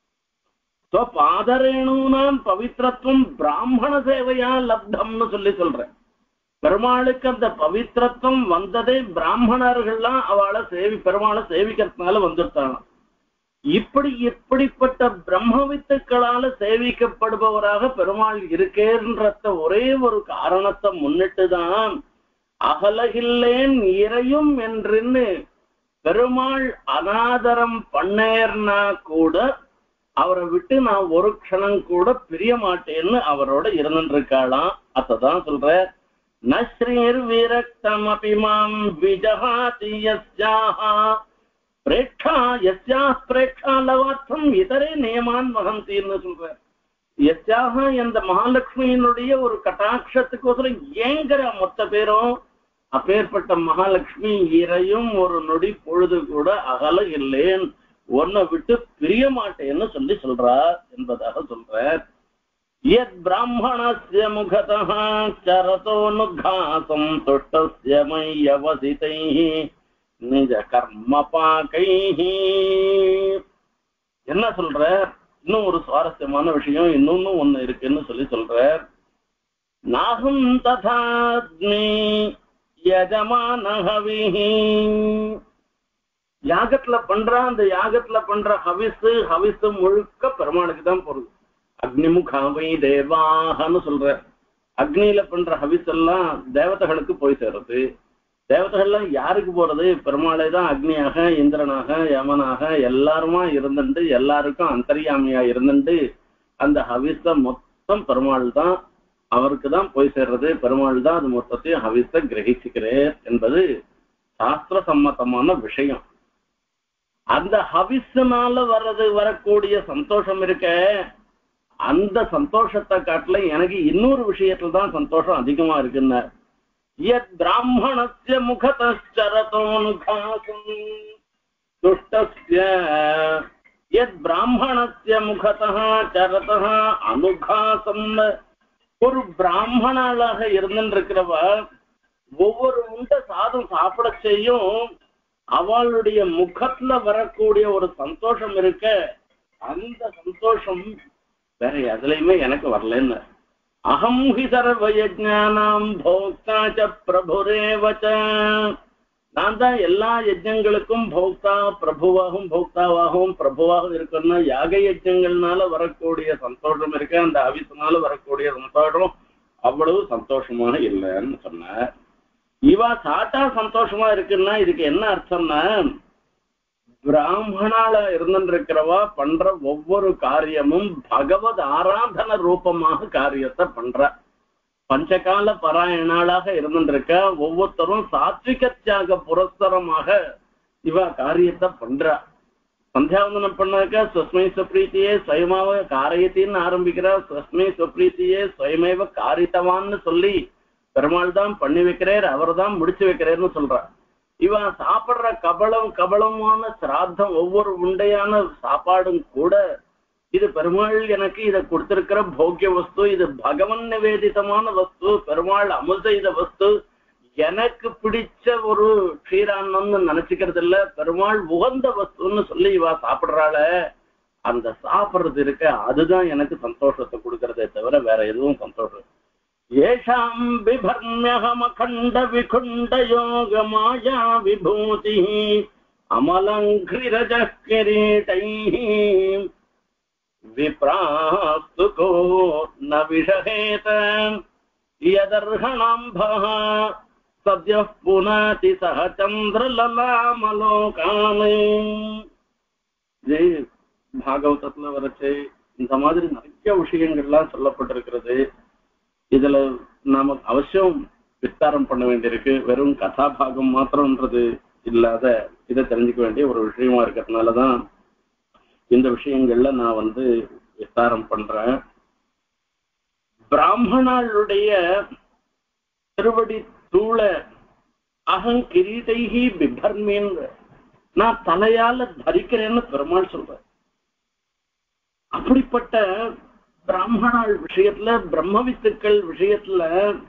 பாதரேணுனாம் பவித்திரத்துவம் பிராமண சேவையா லப்தம்னு சொல்லி சொல்றேன். பெருமாளுக்கு அந்த பவித்திரத்துவம் வந்ததே பிராமணர்கள்லாம் அவளை சேவி பெருமாளை சேவிக்கிறதுனால வந்துட்டாங்க. இப்படி இப்படிப்பட்ட பிரம்மவித்துக்களால சேவிக்கப்படுபவராக பெருமாள் இருக்கேன்றத ஒரே ஒரு காரணத்தை முன்னிட்டுதான் அகலகில்லேன் இறையும் என்றுன்னு பெருமாள் அனாதரம் பண்ணேர்னா கூட அவரை விட்டு நான் ஒரு க்ஷணம் கூட பிரிய மாட்டேன்னு அவரோட இருந்துருக்காளாம். அதான் சொல்ற, நஸ்ரீர் விரக்தமபி மாம் விஜஹாதி யஸ்யாஹா பிரேக்ஷா யஸ்யாஹ் பிரேக்ஷா லவார்த்தம் இதரே நியமான் வகந்தீர்னு சொல்ற. யஸ்யாஹா என்ற மகாலட்சுமியினுடைய ஒரு கட்டாட்சத்துக்கோசரம் ஏங்கிற மொத்த பேரும் அப்பேற்பட்ட மகாலட்சுமி இறையும் ஒரு நொடி பொழுது கூட அகல இல்லேன், ஒன்னை விட்டு பிரிய மாட்டேன்னு சொல்லி சொல்றார் என்பதாக சொல்ற. யத் பிராமணஸ்ய முகதஹ சரதோனுகாசம் துஷ்டஸ்ய மய்யவசிதைஹி நிஜ கர்ம பாகைஹி. என்ன சொல்ற, இன்னும் ஒரு சுவாரஸ்யமான விஷயம் இன்னொன்னு ஒண்ணு இருக்குன்னு சொல்லி சொல்ற. நாகம் ததாத்மி யஜமான ஹவிஹி. யாகத்துல பண்ற அந்த யாகத்துல பண்ற ஹவிசு ஹவிசு முழுக்க பெருமாளுக்கு தான் போறது. அக்னிமுகாவை தேவாகன்னு சொல்ற. அக்னியில பண்ற ஹவிஸ் எல்லாம் தேவதைகளுக்கு போய் சேர்றது. தேவதைகள்லாம் யாருக்கு போறது? பெருமாளை தான் அக்னியாக இந்திரனாக யமனாக எல்லாருமா இருந்துட்டு எல்லாருக்கும் அந்தரியாமியா இருந்துட்டு அந்த ஹவிஸ மொத்தம் பெருமாள் தான் அவருக்கு தான் போய் சேர்றது. பெருமாள் தான் அது மொத்தத்தையும் ஹவிஸ கிரகிச்சுக்கிறேன் என்பது சாஸ்திர சம்மதமான விஷயம். அந்த ஹவிஸ்னால வர்றது வரக்கூடிய சந்தோஷம் இருக்க, அந்த சந்தோஷத்தை காட்டுல எனக்கு இன்னொரு விஷயத்துல தான் சந்தோஷம் அதிகமா இருக்குன்னு. யத் பிராமணஸ்ய முகதரதோனுகாசம் துஷ்டஸ்ய யத் பிராமணஸ்ய முகதஹ சரதஹ அனுகாசம். ஒரு பிராமணாளாக இருந்துருக்கிறவ ஒவ்வொரு உண்ட சாதம் சாப்பிட செய்யும் அவளுடைய முகத்துல வரக்கூடிய ஒரு சந்தோஷம் இருக்க, அந்த சந்தோஷம் வேற எதுலையுமே எனக்கு வரலன்னு. அகம் ஹி சர்வ யஜ்ஞானாம் போக்தா ச பிரபுரேவச. நான் தான் எல்லா யஜ்ஞங்களுக்கும் போக்தா பிரபுவாகவும் போக்தாவாகவும் பிரபுவாகவும் இருக்குன்னா யாக யஜ்ஞங்கள்னால வரக்கூடிய சந்தோஷம் இருக்க, அந்த அவிசனால வரக்கூடிய சந்தோஷம் அவ்வளவு சந்தோஷமான இல்லைன்னு சொன்ன. இவா சாட்டா சந்தோஷமா இருக்குன்னா இதுக்கு என்ன அர்த்தம்னா, பிராமணால இருந்துருக்கிறவா பண்ற ஒவ்வொரு காரியமும் பகவத் ஆராதன ரூபமாக காரியத்தை பண்ற. பஞ்சகால பாராயணாளாக இருந்துருக்க ஒவ்வொருத்தரும் சாத்விக தியாக புரஸ்தரமாக இவ காரியத்தை பண்றா. சந்தியாவந்தனம் பண்ணாக்க ஸ்வஸ்மை சுப்ரீத்தியே சுயமாவ காரியத்தின்னு ஆரம்பிக்கிறா. ஸ்வஸ்மை சுப்ரீத்தியே சுயமேவ காரித்தவான்னு சொல்லி பெருமாள் தான் பண்ணி வைக்கிறார், அவர் தான் முடிச்சு வைக்கிறார்னு சொல்றா. இவன் சாப்பிடுற கபலம் கபலமான சிராத்தம் ஒவ்வொரு உண்டையான சாப்பாடும் கூட இது பெருமாள் எனக்கு இதை கொடுத்திருக்கிற போக்கிய வஸ்து, இது பகவன் நிவேதிதமான வஸ்து, பெருமாள் அமுல் செய்த வஸ்து, எனக்கு பிடிச்ச ஒரு க்ஷீரான்னு நினைச்சுக்கிறது இல்ல, பெருமாள் உகந்த வஸ்துன்னு சொல்லி இவா சாப்பிடுறாள. அந்த சாப்பிடுறது இருக்க அதுதான் எனக்கு சந்தோஷத்தை கொடுக்கறதே தவிர வேற எதுவும் சந்தோஷம். ஏஷாம் விபர்மியஹமகண்ட விகுண்ட யோக மாயா விபூதி அமலங்கிரஜ கிரீடைஹி விப்ராஸ்துகோ ந விஷஹேத யதர்ஹணாம்பஹ சத்ய புனாதி சஹ சந்திரலலாமலோகானே. இது பாகவதத்துல வரைச்சு இந்த மாதிரி நிறைய விஷயங்கள்லாம் சொல்லப்பட்டிருக்கிறது. இதுல நாம அவசியம் விஸ்தாரம் பண்ண வேண்டியிருக்கு. வெறும் கதாபாகம் மாத்திரம்ன்றது இல்லாத இதை தெரிஞ்சுக்க வேண்டிய ஒரு விஷயமா இருக்கிறதுனாலதான் இந்த விஷயங்கள்ல நான் வந்து விஸ்தாரம் பண்றேன். பிராமணர்களுடைய திருவடி தூள அகங் கிரீடைஹி பிபர்மீன் நான் தலையால தரிக்கிறேன்னு பெருமாள் சொல்றேன். அப்படிப்பட்ட பிராமணாள் விஷயத்துல பிரம்மவித்துக்கள் விஷயத்துல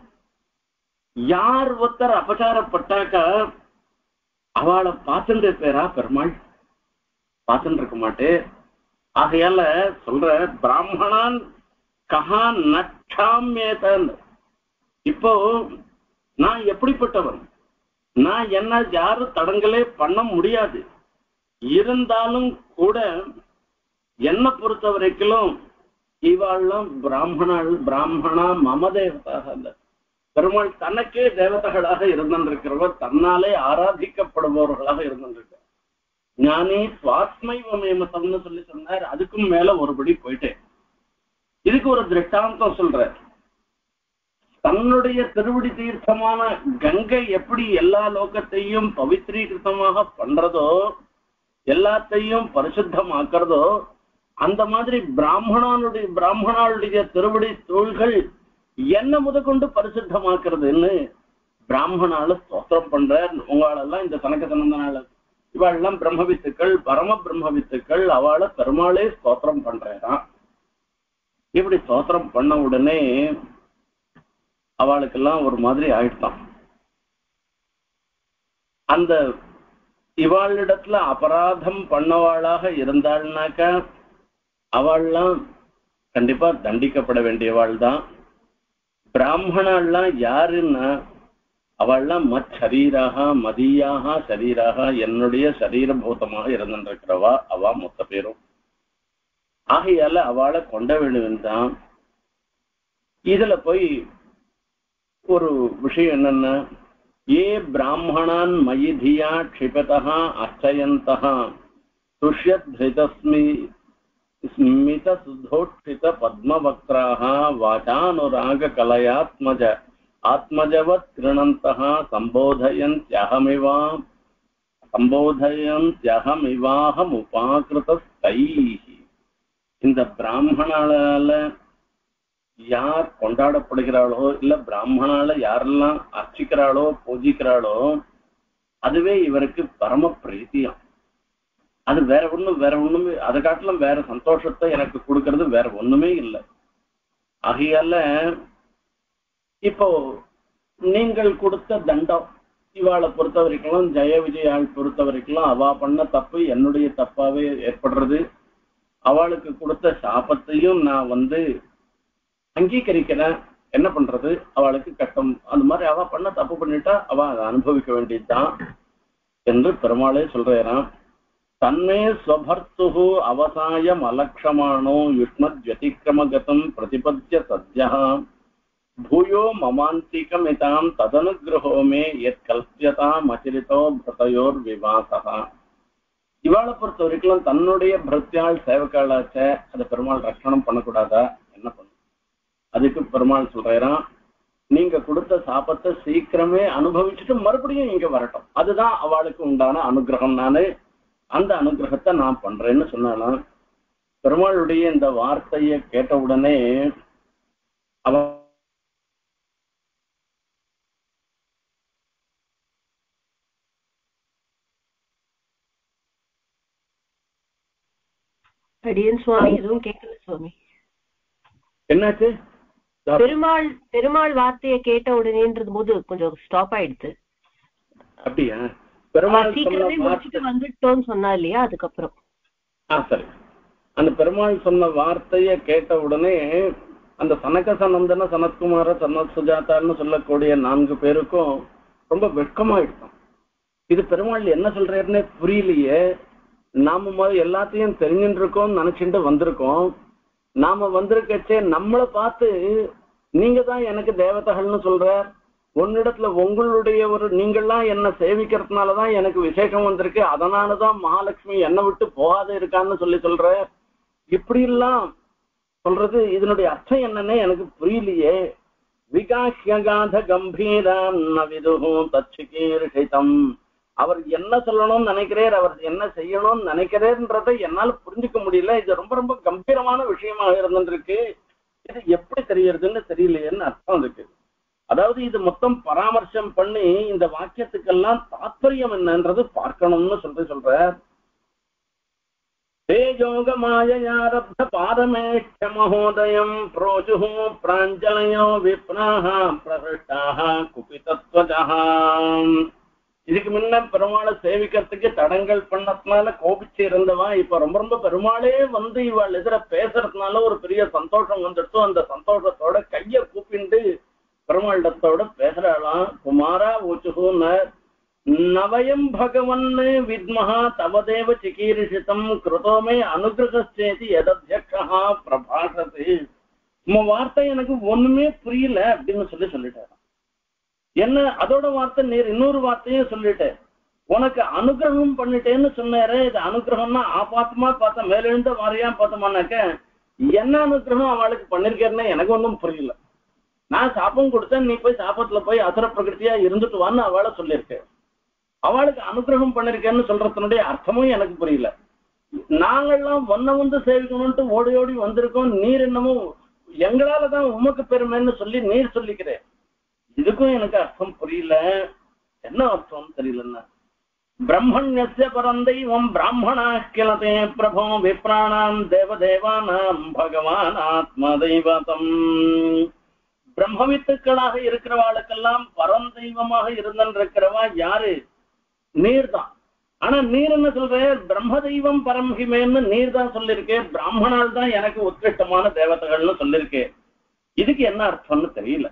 யார் ஒருத்தர் அபச்சாரப்பட்டாக்க அவளை பார்த்துட்டு பேரா பெருமாள் பார்த்துட்டு இருக்க மாட்டே. ஆகையால சொல்ற பிராமணான் கஹா நட்சாமியேதன். இப்போ நான் எப்படிப்பட்டவன், நான் என்ன யாரும் தடங்களே பண்ண முடியாது. இருந்தாலும் கூட என்ன பொறுத்த வரைக்கும் இவாள்லாம் பிராமணாள் பிராமணா மம தேவதாக அல்ல. பெருமாள் தனக்கே தேவதைகளாக இருந்திருக்கிறவர், தன்னாலே ஆராதிக்கப்படுபவர்களாக இருந்திருக்க ஞானி சுவாத்மைவமேமத்தம்னு சொல்லி சொன்னார். அதுக்கும் மேல ஒருபடி போயிட்டேன். இதுக்கு ஒரு திருஷ்டாந்தம் சொல்ற. தன்னுடைய திருவடி தீர்த்தமான கங்கை எப்படி எல்லா லோகத்தையும் பவித்ரீகிருத்தமாக பண்றதோ, எல்லாத்தையும் பரிசுத்தமாக்குறதோ, அந்த மாதிரி பிராமணனுடைய பிராமணாளுடைய திருவடி தோள்கள் என்ன முதற்கொண்டு பரிசுத்தமாக்குறதுன்னு பிராமணால ஸ்தோத்திரம் பண்ற. உங்களெல்லாம் இந்த தனக்கு தனந்தனால இவாளெல்லாம் பிரம்மவித்துக்கள், பரம பிரம்மவித்துக்கள், அவளை பெருமாளே ஸ்தோத்திரம் பண்றான். இப்படி ஸ்தோத்திரம் பண்ண உடனே அவளுக்கெல்லாம் ஒரு மாதிரி ஆயிடுதான். அந்த இவாளிடத்துல அபராதம் பண்ணவாளாக இருந்தாள்னாக்க அவள்லாம் கண்டிப்பா தண்டிக்கப்பட வேண்டியவாள் தான். பிராமணாலாம் யாருன்னா அவள்லாம் மத் சரீராக மதியாக சரீராக என்னுடைய சரீரபூதமாக இருந்திருக்கிறவா அவ மொத்த பேரும். ஆகையால அவளை கொண்ட வேண்டும்தான். இதுல போய் ஒரு விஷயம் என்னன்னா, ஏ பிராமணான் மயிதியா க்ஷிபதா அர்ச்சயந்தா துஷ்யத்ஹிதஸ்மி ஸ்மித சுதோட்சித பத்மவக்ராஹ வாசானுராக கலயாத்மஜ ஆத்மஜவத் கிருணந்தஹ சம்போதயந்த்யஹமிவா சம்போதயந்த்யஹமிவாஹம் உபாகிருதஸ்தைஹி. இந்த பிராமணால யார் கொண்டாடப்படுகிறாளோ, இல்ல பிராமணால யாரெல்லாம் அர்ச்சிக்கிறாளோ பூஜிக்கிறாளோ, அதுவே இவருக்கு பரம பிரீத்தியம். அது வேற ஒண்ணும் வேற ஒண்ணுமே அதை காட்டிலும் வேற சந்தோஷத்தை எனக்கு கொடுக்கறது வேற ஒண்ணுமே இல்லை. ஆகையால இப்போ நீங்கள் கொடுத்த தண்டம் இவாளை பொறுத்த வரைக்கும், ஜெய விஜயாள் பொறுத்த வரைக்கும் அவ பண்ண தப்பு என்னுடைய தப்பாவே ஏற்படுறது. அவளுக்கு கொடுத்த சாபத்தையும் நான் வந்து அங்கீகரிக்கிறேன். என்ன பண்றது, அவளுக்கு கஷ்டம். அந்த மாதிரி அவ பண்ண தப்பு பண்ணிட்டா அவ அதை அனுபவிக்க வேண்டியதுதான் என்று பெருமாளே சொல்றான். தன்மே ஸ்வபர்த்து அவசாயம் அலக்ஷமானோ யுஷ்மத் வதிக்கிரமகதம் பிரதிபத்திய சத்யா பூயோ மமாந்திகமிதாம் ததனுகிரகோ மே எத் கல்பியதாம் அச்சிரித்தோ பிரதயோர் விவாசா. இவாளை பொறுத்த வரைக்கும் தன்னுடைய பிரத்யாள் சேவக்காளாச்ச அதை பெருமாள் ரட்சணம் பண்ணக்கூடாதா, என்ன பண்ண? அதுக்கு பெருமாள் சொல்றான், நீங்க கொடுத்த சாபத்தை சீக்கிரமே அனுபவிச்சுட்டு மறுபடியும் இங்க வரட்டும், அதுதான் அவளுக்கு உண்டான அனுகிரகம். நானு அந்த அனுகிரகத்தை நான் பண்றேன்னு சொன்னாலும் பெருமாளுடைய இந்த வார்த்தையை கேட்ட உடனே அவ அடியன் சுவாமி எதுவும் கேட்கல சுவாமி. என்னாச்சு? பெருமாள் பெருமாள் வார்த்தையை கேட்ட உடனேன்றது போது கொஞ்சம் ஸ்டாப் ஆயிடுது. அப்படியா? பெருமாள் சீக்கிரமே முடிச்சுட்டு வந்துட்டோம்னு சொன்னா இல்லையா, அதுக்கப்புறம் ஆ சரி. அந்த பெருமாள் சொன்ன வார்த்தையை கேட்ட உடனே அந்த சனக சனந்தன சனத்குமார சனத் சுஜாதான்னு சொல்லக்கூடிய நான்கு பேருக்கும் ரொம்ப வெட்கமாயிடுதான். இது பெருமாள் என்ன சொல்றாருன்னே புரியலையே, நாம எல்லாத்தையும் தெரிஞ்சுட்டு இருக்கோம் நினைச்சுட்டு வந்திருக்கோம். நாம வந்திருக்கச்சே நம்மளை பார்த்து நீங்க தான் எனக்கு தேவதைகள்னு சொல்ற, உன்னிடத்துல உங்களுடைய ஒரு நீங்கள்லாம் என்ன சேவிக்கிறதுனாலதான் எனக்கு விசேஷம் வந்திருக்கு, அதனாலதான் மகாலட்சுமி என்னை விட்டு போகாத இருக்கான்னு சொல்லி சொல்ற. இப்படி எல்லாம் சொல்றது இதனுடைய அர்த்தம் என்னன்னே எனக்கு புரியலையே. விகாஷ்யகாத கம்பீரம் நவிதுகும் தச்சுகீர்ஷிதம். அவர் என்ன சொல்லணும்னு நினைக்கிறார், அவர் என்ன செய்யணும்னு நினைக்கிறேன்றதை என்னால புரிஞ்சுக்க முடியல. இது ரொம்ப ரொம்ப கம்பீரமான விஷயமாக இருந்துருக்கு. இது எப்படி தெரியறதுன்னு தெரியலையேன்னு அர்த்தம் இருக்கு. அதாவது இது மொத்தம் பராமர்சம் பண்ணி இந்த வாக்கியத்துக்கெல்லாம் தாத்பரியம் என்னன்றது பார்க்கணும்னு சொல்லி சொல்ற. தேஜோகமாயாரப்த பாரமேஷ்ட மகோதயம் ப்ரோஜுஹு பிராஞ்சலயோ விப்ராஹ பிரஹிஷ்டாஹ குபிதத்வஜஹாம். இதுக்கு முன்ன பெருமாளை சேவிக்கிறதுக்கு தடங்கள் பண்ணதுனால கோபிச்சு இருந்தவா இப்ப ரொம்ப ரொம்ப பெருமாளே வந்து இவாள் எதிர பேசுறதுனால ஒரு பெரிய சந்தோஷம் வந்துடுத்து. அந்த சந்தோஷத்தோட கைய கூப்பிண்டு பெருமாளிடத்தோட பேசுறாளாம். குமாரா ஊச்சுகுன்னு நவயம் பகவன் வித்மஹா தவதேவ சிகீர்ஷிதம் கிருதோமே அனுகிரகச்சேதி எதத்யக்ஷா பிரபாஷதி. உன் வார்த்தை எனக்கு ஒண்ணுமே புரியல அப்படின்னு சொல்லி சொல்லிட்டாராம். என்ன அதோட வார்த்தை நீர் இன்னொரு வார்த்தையும் சொல்லிட்டேன், உனக்கு அனுகிரகம் பண்ணிட்டேன்னு சொன்னாரு. இது அனுகிரகம்னா ஆபாத்தமா பார்த்த மேலிருந்த வாரியா பார்த்தோமானாக்க என்ன அனுகிரகம் அவளுக்கு பண்ணிருக்கேன்னு எனக்கு ஒன்றும் புரியல. நான் சாப்பம் கொடுத்தேன், நீ போய் சாப்பத்துல போய் அசுர பிரகிருத்தியா இருந்துட்டு வான்னு அவளை சொல்லியிருக்கேன். அவளுக்கு அனுகிரகம் பண்ணிருக்கேன்னு சொல்றதுனுடைய அர்த்தமும் எனக்கு புரியல. நாங்கள்லாம் ஒன்ன வந்து சேவிக்கணும்ட்டு ஓடி ஓடி வந்திருக்கோம், நீர் என்னமோ எங்களாலதான் உமக்கு பெருமைன்னு சொல்லி நீர் சொல்லிக்கிறேன். இதுக்கும் எனக்கு அர்த்தம் புரியல, என்ன அர்த்தம் தெரியலன்னா. பிரம்மண்யஸ்ய பரந்தைவம் பிராமணா கிளதே பிரபோ விப்ராணாம் தேவதேவானாம் பகவான் ஆத்ம தெய்வதம். பிரம்மவித்துக்களாக இருக்கிறவாளுக்கெல்லாம் பரந்தெய்வமாக இருந்திருக்கிறவா யாரு? நீர் தான். ஆனா நீர் என்ன சொல்ற? பிரம்ம தெய்வம் பரமஹிமேன்னு நீர் தான் சொல்லியிருக்கேன், பிராமணால் தான் எனக்கு உத்கிருஷ்டமான தேவதைகள்னு சொல்லியிருக்கேன். இதுக்கு என்ன அர்த்தம்னு தெரியல.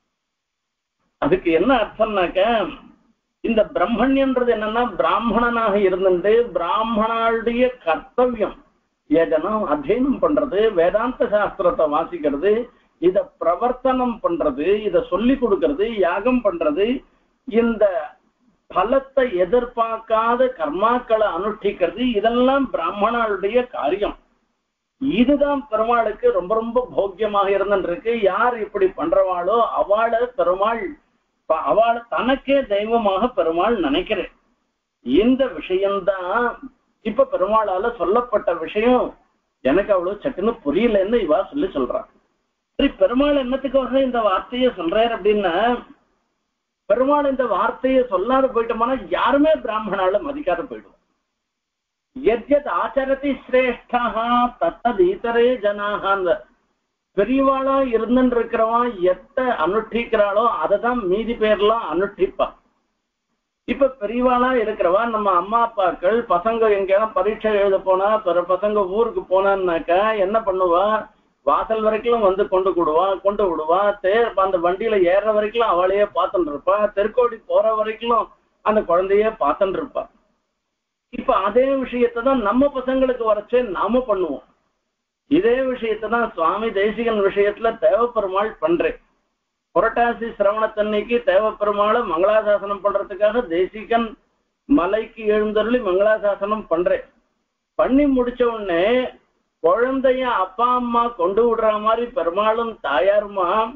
அதுக்கு என்ன அர்த்தம்னாக்க இந்த பிரம்மண்யன்றது என்னன்னா பிராமணனாக இருந்துட்டு பிராமணாளுடைய கர்த்தவியம் ஏதனும் அத்தியனம் பண்றது, வேதாந்த சாஸ்திரத்தை வாசிக்கிறது, இத பிரவர்த்தனம் பண்றது, இத சொல்லி கொடுக்கறது, யாகம் பண்றது, இந்த பலத்தை எதிர்பார்க்காத கர்மாக்களை அனுஷ்டிக்கிறது, இதெல்லாம் பிராமணாளுடைய காரியம். இதுதான் பெருமாளுக்கு ரொம்ப ரொம்ப போக்கியமாக இருந்துருக்கு. யார் இப்படி பண்றவாளோ அவளை பெருமாள் அவளை தனக்கே தெய்வமாக பெருமாள் நினைக்கிறேன். இந்த விஷயம்தான் இப்ப பெருமாளால சொல்லப்பட்ட விஷயம். எனக்கு அவ்வளவு சட்டுன்னு புரியலன்னு இவா சொல்லி சொல்றான். சரி, பெருமாள் என்னத்துக்காக இந்த வார்த்தையை சொல்றாரு அப்படின்னா, பெருமாள் இந்த வார்த்தையை சொல்லாத போயிட்டோம்னா யாருமே பிராமணால மதிக்காத போயிடும். எத்யத் ஆச்சரதி சிரேஷ்டா தத்தத் ஈதரே ஜனாக. பெரியவாளா இருந்துட்டு இருக்கிறவா எத்த அனுஷ்டிக்கிறாளோ அததான் மீதி பேர்லாம் அனுஷ்டிப்பா. இப்ப பெரியவாளா இருக்கிறவா நம்ம அம்மா அப்பாக்கள் பசங்க எங்கேயும் பரீட்சை எழுத போனா பசங்க ஊருக்கு போனான்னாக்கா என்ன பண்ணுவா? வாசல் வரைக்கும் வந்து கொண்டு கொடுவா கொண்டு விடுவா. தேர் அந்த வண்டியில ஏற வரைக்கும் அவளையே பார்த்துட்டு இருப்பா. தெற்கோடி போற வரைக்கும் அந்த குழந்தைய பார்த்துட்டு இருப்பா. இப்ப அதே விஷயத்தான் நம்ம பசங்களுக்கு வரைச்சே நாம பண்ணுவோம். இதே விஷயத்தான் சுவாமி தேசிகன் விஷயத்துல தேவப்பெருமாள் பண்றேன். புரட்டாசி சிரவணத்தன்னைக்கு தேவப்பெருமாளை மங்களாசாசனம் பண்றதுக்காக தேசிகன் மலைக்கு எழுந்தருளி மங்களாசாசனம் பண்றேன். பண்ணி முடிச்ச உடனே குழந்தைய அப்பா அம்மா கொண்டு விடுற மாதிரி பெருமாளும் தாயாருமா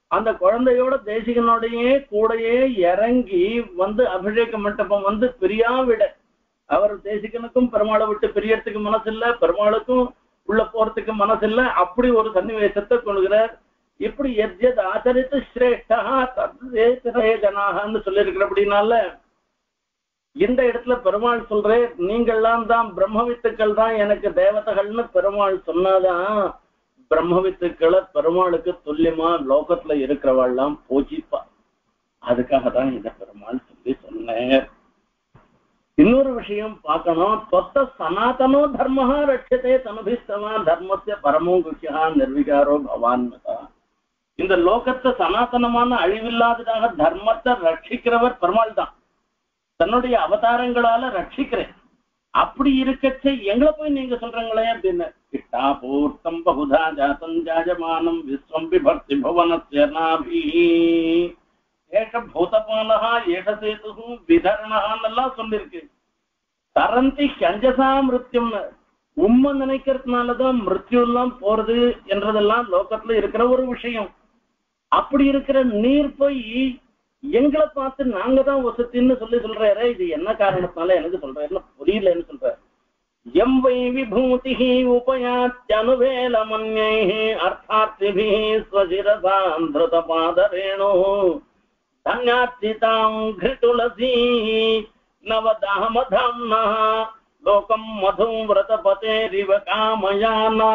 அந்த குழந்தையோட தேசிகனோடையே கூடையே இறங்கி வந்து அபிஷேக மண்டபம் வந்து பிரியா விட அவர் தேசிகனுக்கும் பெருமாளை விட்டு பிரியறதுக்கு மனசு இல்ல, பெருமாளுக்கும் உள்ள போறதுக்கு மனசு இல்ல. அப்படி ஒரு சன்னிவேசத்தை கொள்கிறார். இப்படி எத் ஆச்சரித்து சிரேஷ்டா தத்ரே ஜனாகன்னு சொல்லியிருக்கிற அப்படின்னால இந்த இடத்துல பெருமாள் சொல்றேன், நீங்கள்லாம் தான் பிரம்மவித்துக்கள் தான் எனக்கு தேவதைகள்னு பெருமாள் சொன்னாதான் பிரம்மவித்துக்களை பெருமாளுக்கு துல்லியமா லோகத்துல இருக்கிறவாள்லாம் பூஜிப்பா. அதுக்காக தான் இந்த பெருமாள் சொல்லி சொன்னேன். இன்னொரு விஷயம் பார்க்கணும். தொத்த சனாதனோ தர்மஹா ரட்சதே தனுபிஸ்தவா தர்மஸ்ய பரமோ குஷ்யா நிர்விகாரோ பவான்மதா. இந்த லோகத்தை சனாதனமான அழிவில்லாததாக தர்மத்தை ரட்சிக்கிறவர் பெருமாள் தான். தன்னுடைய அவதாரங்களால ரட்சிக்கிறேன். அப்படி இருக்கச்சே எங்களை போய் நீங்க சொல்றீங்களே அப்படின்னு கிட்டா பூர்த்தம் பகுதா ஜாத்தம் ஜாஜமானம் விஸ்வம் விபர்த்தி புவனஸ்யநாபி ஏஷ பூதபாலஹா ஏஷ சேது விதரணஹான்னு எல்லாம் சொல்லிருக்கு. தரந்தி கஞ்சசா மிருத்யும்னு உண்மை நினைக்கிறதுனாலதான் மிருத்யு எல்லாம் போறது என்றதெல்லாம் லோகத்துல இருக்கிற ஒரு விஷயம். அப்படி இருக்கிற நீர் போய் எங்களை பார்த்து நாங்க தான் வசத்தின்னு சொல்லி சொல்றாரு. இது என்ன காரணத்தினால எனக்கு சொல்றாருன்னு புரியலன்னு சொல்ற. எம் வை விபூதி உபயாத்யனுவேல மன்யை அர்த்தார்த்திபி ஸ்வசிரசாந்திருத பாதரேணு தன்யார்த்திதாம் கிருதுலசி நவதாமதாம்னா லோகம் மதும் விரதபதேரிவ காமயானா.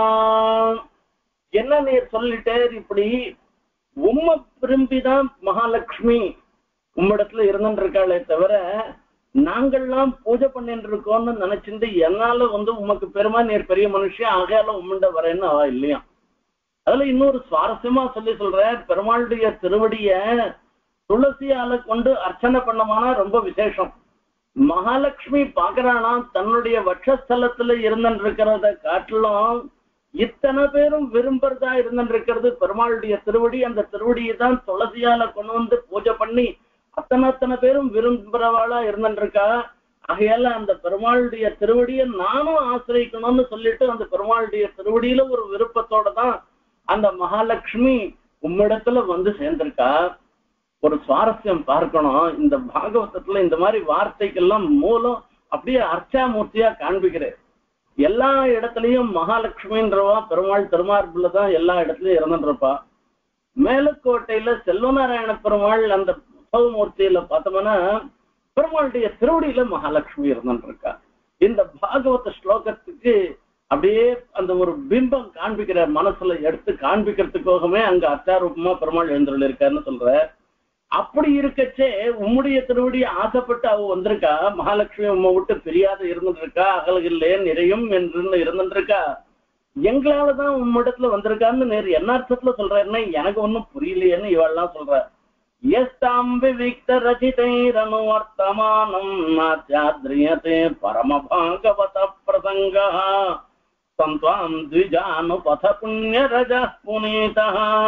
என்ன நீர் சொல்லிட்டே இப்படி உம்ம விரும்பிதான் மகாலட்சுமி உம்மிடத்துல இருந்துட்டு இருக்காளே தவிர நாங்கள்லாம் பூஜை பண்ணிட்டு இருக்கோம்னு நினைச்சிட்டு என்னால வந்து உமக்கு பெருமா நீர் பெரிய மனுஷன் ஆகையால உம்மிண்ட வரேன்னு அவ இல்லையா. அதுல இன்னொரு சுவாரஸ்யமா சொல்லி சொல்ற, பெருமாளுடைய திருவடிய துளசியால கொண்டு அர்ச்சனை பண்ணமானா ரொம்ப விசேஷம். மகாலட்சுமி பாக்குறானா தன்னுடைய வட்சஸ்தலத்துல இருந்துட்டு இருக்கிறத காட்டிலும் இத்தனை பேரும் விரும்புறதா இருந்துட்டு இருக்கிறது பெருமாளுடைய திருவடி. அந்த திருவடியை தான் துளசியால கொண்டு வந்து பூஜை பண்ணி அத்தனை அத்தனை பேரும் விரும்புறவாளா இருந்துட்டு இருக்கா. ஆகையால அந்த பெருமாளுடைய திருவடியை நானும் ஆசிரியக்கணும்னு சொல்லிட்டு அந்த பெருமாளுடைய திருவடியில ஒரு விருப்பத்தோட தான் அந்த மகாலட்சுமி உம்மிடத்துல வந்து சேர்ந்திருக்கா. ஒரு சுவாரஸ்யம் பார்க்கணும். இந்த பாகவதத்துல இந்த மாதிரி வார்த்தைக்கெல்லாம் மூலம் அப்படியே அர்ச்சாமூர்த்தியா காண்பிக்கிறேன். எல்லா இடத்துலயும் மகாலட்சுமின்றவா பெருமாள் திருமார்புலதான் எல்லா இடத்துலயும் இருந்துருப்பா. மேலக்கோட்டையில செல்வநாராயண பெருமாள் அந்த உற்சவமூர்த்தியில பார்த்தோம்னா பெருமாளுடைய திருவடியில மகாலட்சுமி இருந்துட்டு இருக்கா. இந்த பாகவத ஸ்லோகத்துக்கு அப்படியே அந்த ஒரு பிம்பம் காண்பிக்கிற மனசுல எடுத்து காண்பிக்கிறதுக்காகவே அங்க அச்சாரூபமா பெருமாள் எழுந்துள்ள இருக்காருன்னு சொல்ற. அப்படி இருக்கச்சே உம்முடைய திருவடி ஆசைப்பட்டு அவ வந்திருக்கா. மகாலட்சுமி உம்மை விட்டு பிரியாத இருந்துட்டு இருக்கா. அகலகில்லே நிறையும் என்று இருந்துட்டு இருக்கா. எங்களாலதான் உம்மிடத்துல வந்திருக்கான்னு நேர் என்ன அர்த்தத்துல சொல்றேன்னா எனக்கு ஒன்னும் புரியலையேன்னு இவெல்லாம் சொல்ற. எஸ்தாம் விவிக்த ரசிதைரனு வர்த்தமானம் நாச்சாத்ரியதே பரம பாகவத பிரசங்கா சந்த்வாம் த்விஜானு பத புண்ணிய ரஜ புனீதா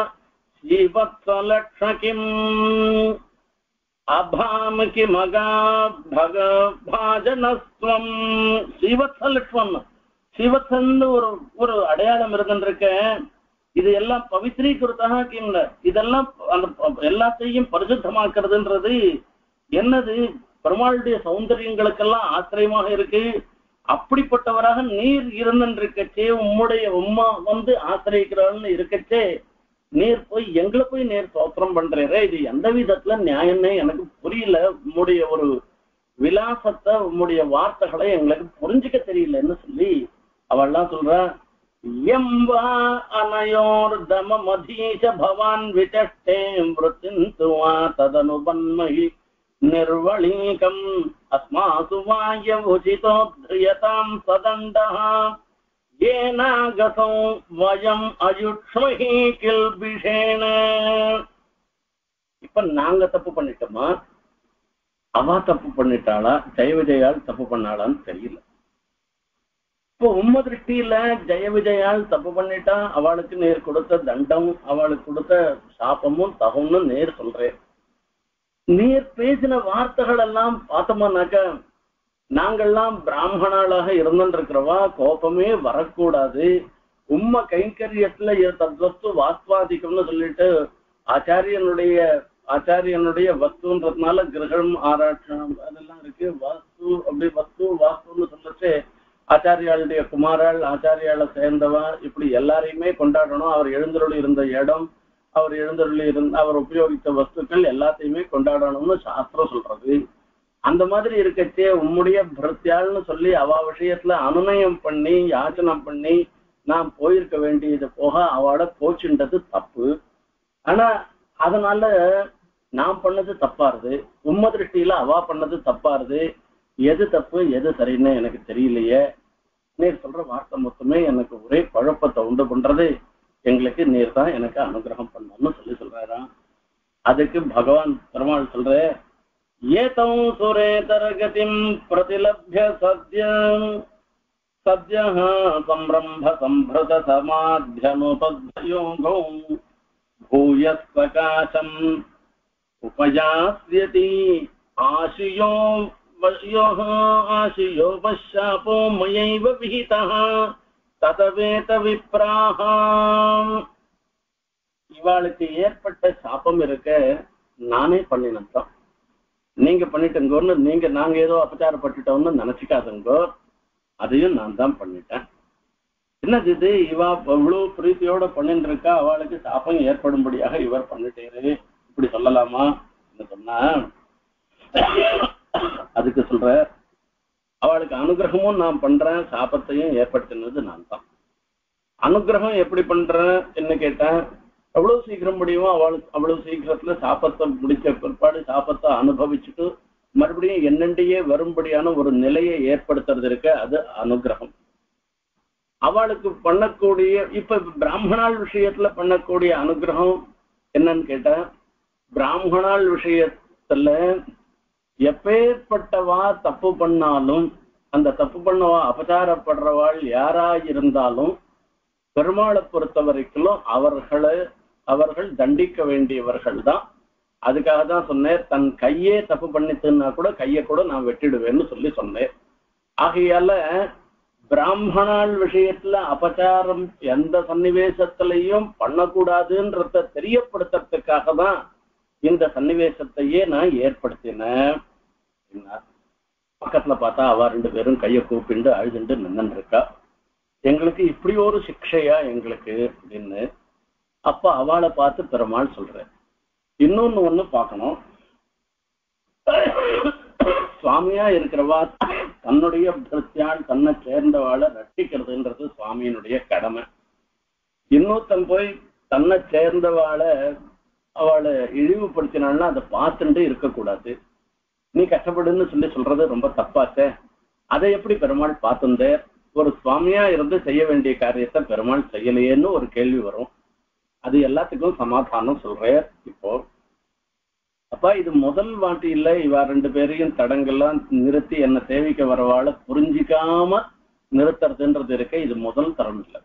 ஸ்ரீவத்ஸலக்ஷ்மகிம் அபாம் கிமகா பக பாஜனஸ்வம். ஸ்ரீவத்ஸலக்ஷ்மன் ஸ்ரீவத்ஸன் ஒரு ஒரு அடையாளம் இருந்துருக்க. இது எல்லாம் பவித்ரீகிருத்தா கிம்ல இதெல்லாம் அந்த எல்லாத்தையும் பரிசுத்தமாக்குறதுன்றது என்னது பெருமாளுடைய சௌந்தரியங்களுக்கெல்லாம் ஆச்சரியமாக இருக்கு. அப்படிப்பட்டவராக நீர் இருந்துருக்கச்சே உம்முடைய உம்மா வந்து ஆசிரியக்கிறான்னு இருக்கச்சே நீர் போய் எங்களை போய் நேர் சோத்திரம் பண்றீரே. இது எந்த விதத்துல நியாயம்னே எனக்கு புரியல. உம்முடைய ஒரு விலாசத்தை உம்முடைய வார்த்தைகளை எங்களுக்கு புரிஞ்சுக்க தெரியலன்னு சொல்லி அவள்லாம் சொல்றா. எம்பா அனயோர் தம மதீஷ பவான் விசஷ்டே மிருத்யுவா ததனுபன்மஹி நிர்வளீகம் அஸ்மாசு வாய உசிதோத்ரியதாம் சதண்டஹ ஏனாகசோ வயம் அயுஷ்மஹி கில்பிஷேன. இப்ப நாங்க தப்பு பண்ணிட்டோமா, அவ தப்பு பண்ணிட்டாளா, ஜெய விஜயால் தப்பு பண்ணாளான்னு தெரியல. இப்போ உம்ம திருஷ்டியில ஜெய விஜயால் தப்பு பண்ணிட்டா அவளுக்கு நேர் கொடுத்த தண்டம் அவளுக்கு கொடுத்த சாபமும் தகும்னு நேர் சொல்றேன். நீர் பேசின வார்த்தைகள் எல்லாம் பார்த்தோம்னாக்க நாங்கள்லாம் பிராமணாளாக இருந்துருக்கிறவா கோபமே வரக்கூடாது. உம்ம கைங்கரியத்துல தத்வஸ்து வாஸ்வாதிக்கம்னு சொல்லிட்டு ஆச்சாரியனுடைய ஆச்சாரியனுடைய வஸ்துன்றதுனால கிரகம் ஆராய்ச்சம் அதெல்லாம் இருக்கு. வாஸ்து அப்படி வஸ்து வாஸ்துன்னு சொல்லச்சு ஆச்சாரியாளுடைய குமாராள் ஆச்சாரியால சேர்ந்தவா இப்படி எல்லாரையுமே கொண்டாடணும். அவர் எழுந்தருளி இருந்த இடம், அவர் எழுந்தருளி இருந்த அவர் உபயோகித்த வஸ்துக்கள் எல்லாத்தையுமே கொண்டாடணும்னு சாஸ்திரம் சொல்றது. அந்த மாதிரி இருக்கச்சே உம்முடைய பிரத்யாள்னு சொல்லி அவ விஷயத்துல அனுநயம் பண்ணி யாச்சனை பண்ணி நான் போயிருக்க வேண்டியது போக அவளை கோச்சுன்றது தப்பு. ஆனா அதனால நான் பண்ணது தப்பாருது, உம்ம திருஷ்டியில அவா பண்ணது தப்பாருது. எது தப்பு எது சரின்னு எனக்கு தெரியலையே. நீர் சொல்ற வார்த்தை மொத்தமே எனக்கு ஒரே குழப்பத்தை உண்டு பண்றது. எங்களுக்கு நீர் தான் எனக்கு அனுகிரகம் பண்ணணும்னு சொல்லி சொல்றாராம். அதுக்கு பகவான் பெருமாள் சொல்ற, ஏதம் சுரேதரகதிம் பிரதிலப்ய சத்யம் சத்யஹ சம்ரம்ப சம்பிரத சமாத்யனுபத்யோகம் பூயஸ்வகாசம் உபயாஸ்யதி ஆசியோ வயோஹ ஆசியோ பஷ்யாபோ மயைவ விஹிதஹ ததவேத விப்ராஹம். இவாளுக்கு ஏற்பட்ட சாபம் இருக்க நானே பண்ணினதான். நீங்க பண்ணிட்டங்கோன்னு நீங்க நாங்க ஏதோ அபச்சாரப்பட்டுட்டோம்னு நினைச்சுக்காதுங்கோ, அதையும் நான் தான் பண்ணிட்டேன். என்னது இது, இவா இவ்வளவு பிரீத்தியோட பண்ணிட்டு இருக்கா, அவளுக்கு சாபம் ஏற்படும்படியாக இவர் பண்ணிட்டேரு இப்படி சொல்லலாமா என்ன சொன்னா, அதுக்கு சொல்ற அவளுக்கு அனுகிரகமும் நான் பண்றேன், சாபத்தையும் ஏற்படுத்தினது நான் தான். அனுகிரகம் எப்படி பண்றேன் என்ன கேட்டேன், எவ்வளவு சீக்கிரம் முடியுமோ அவளுக்கு அவ்வளவு சீக்கிரத்துல சாபத்தை முடிச்ச பிற்பாடு சாபத்தை அனுபவிச்சுட்டு மறுபடியும் என்னண்டையே வரும்படியான ஒரு நிலையை ஏற்படுத்துறது இருக்க, அது அனுகிரகம். அவளுக்கு பண்ணக்கூடிய இப்ப பிராமணால் விஷயத்துல பண்ணக்கூடிய அனுகிரகம் என்னன்னு கேட்டா, பிராமணால் விஷயத்துல எப்பேற்பட்டவா தப்பு பண்ணாலும் அந்த தப்பு பண்ணவா அபச்சாரப்படுறவாள் யாரா இருந்தாலும் பெருமாளை பொறுத்த வரைக்கும் அவர்களை அவர்கள் தண்டிக்க வேண்டியவர்கள் தான். அதுக்காக தான் சொன்னேன், தன் கையே தப்பு பண்ணிட்டுன்னா கூட கையை கூட நான் வெட்டிடுவேன்னு சொல்லி சொன்னேன். ஆகையால பிராமணால் விஷயத்துல அபச்சாரம் எந்த சன்னிவேசத்திலையும் பண்ணக்கூடாதுன்றத தெரியப்படுத்துறதுக்காக தான் இந்த சன்னிவேசத்தையே நான் ஏற்படுத்தினேன். பக்கத்துல பார்த்தா அவ ரெண்டு பேரும் கையை கூப்பிண்டு அழுதுண்டு நின்று இருக்கா. எங்களுக்கு இப்படி ஒரு சிக்ஷையா எங்களுக்கு அப்படின்னு. அப்ப அவளை பார்த்து பெருமாள் சொல்றேன், இன்னொன்னு ஒண்ணு பார்க்கணும். சுவாமியா இருக்கிறவா தன்னுடைய பிரத்யாள் தன்னை சேர்ந்தவாளை ரட்சிக்கிறதுன்றது சுவாமியினுடைய கடமை. இன்னொருத்தன் போய் தன்னை சேர்ந்தவாளை அவளை இழிவுபடுத்தினாள்னா அதை பார்த்துட்டு இருக்கக்கூடாது. நீ கஷ்டப்படுன்னு சொல்லி சொல்றது ரொம்ப தப்பாச்சே. அதை எப்படி பெருமாள் பார்த்துந்தே, ஒரு சுவாமியா இருந்து செய்ய வேண்டிய காரியத்தை பெருமாள் செய்யலையேன்னு ஒரு கேள்வி வரும். அது எல்லாத்துக்கும் சமாதானம் சொல்றேன் இப்போ. அப்பா இது முதல் வாட்டியில இவ ரெண்டு பேரையும் தடங்கள்லாம் நிறுத்தி என்ன சேவிக்க வரவாள புரிஞ்சிக்காம நிறுத்துறதுன்றது இருக்க, இது முதல் தரம் இல்லை.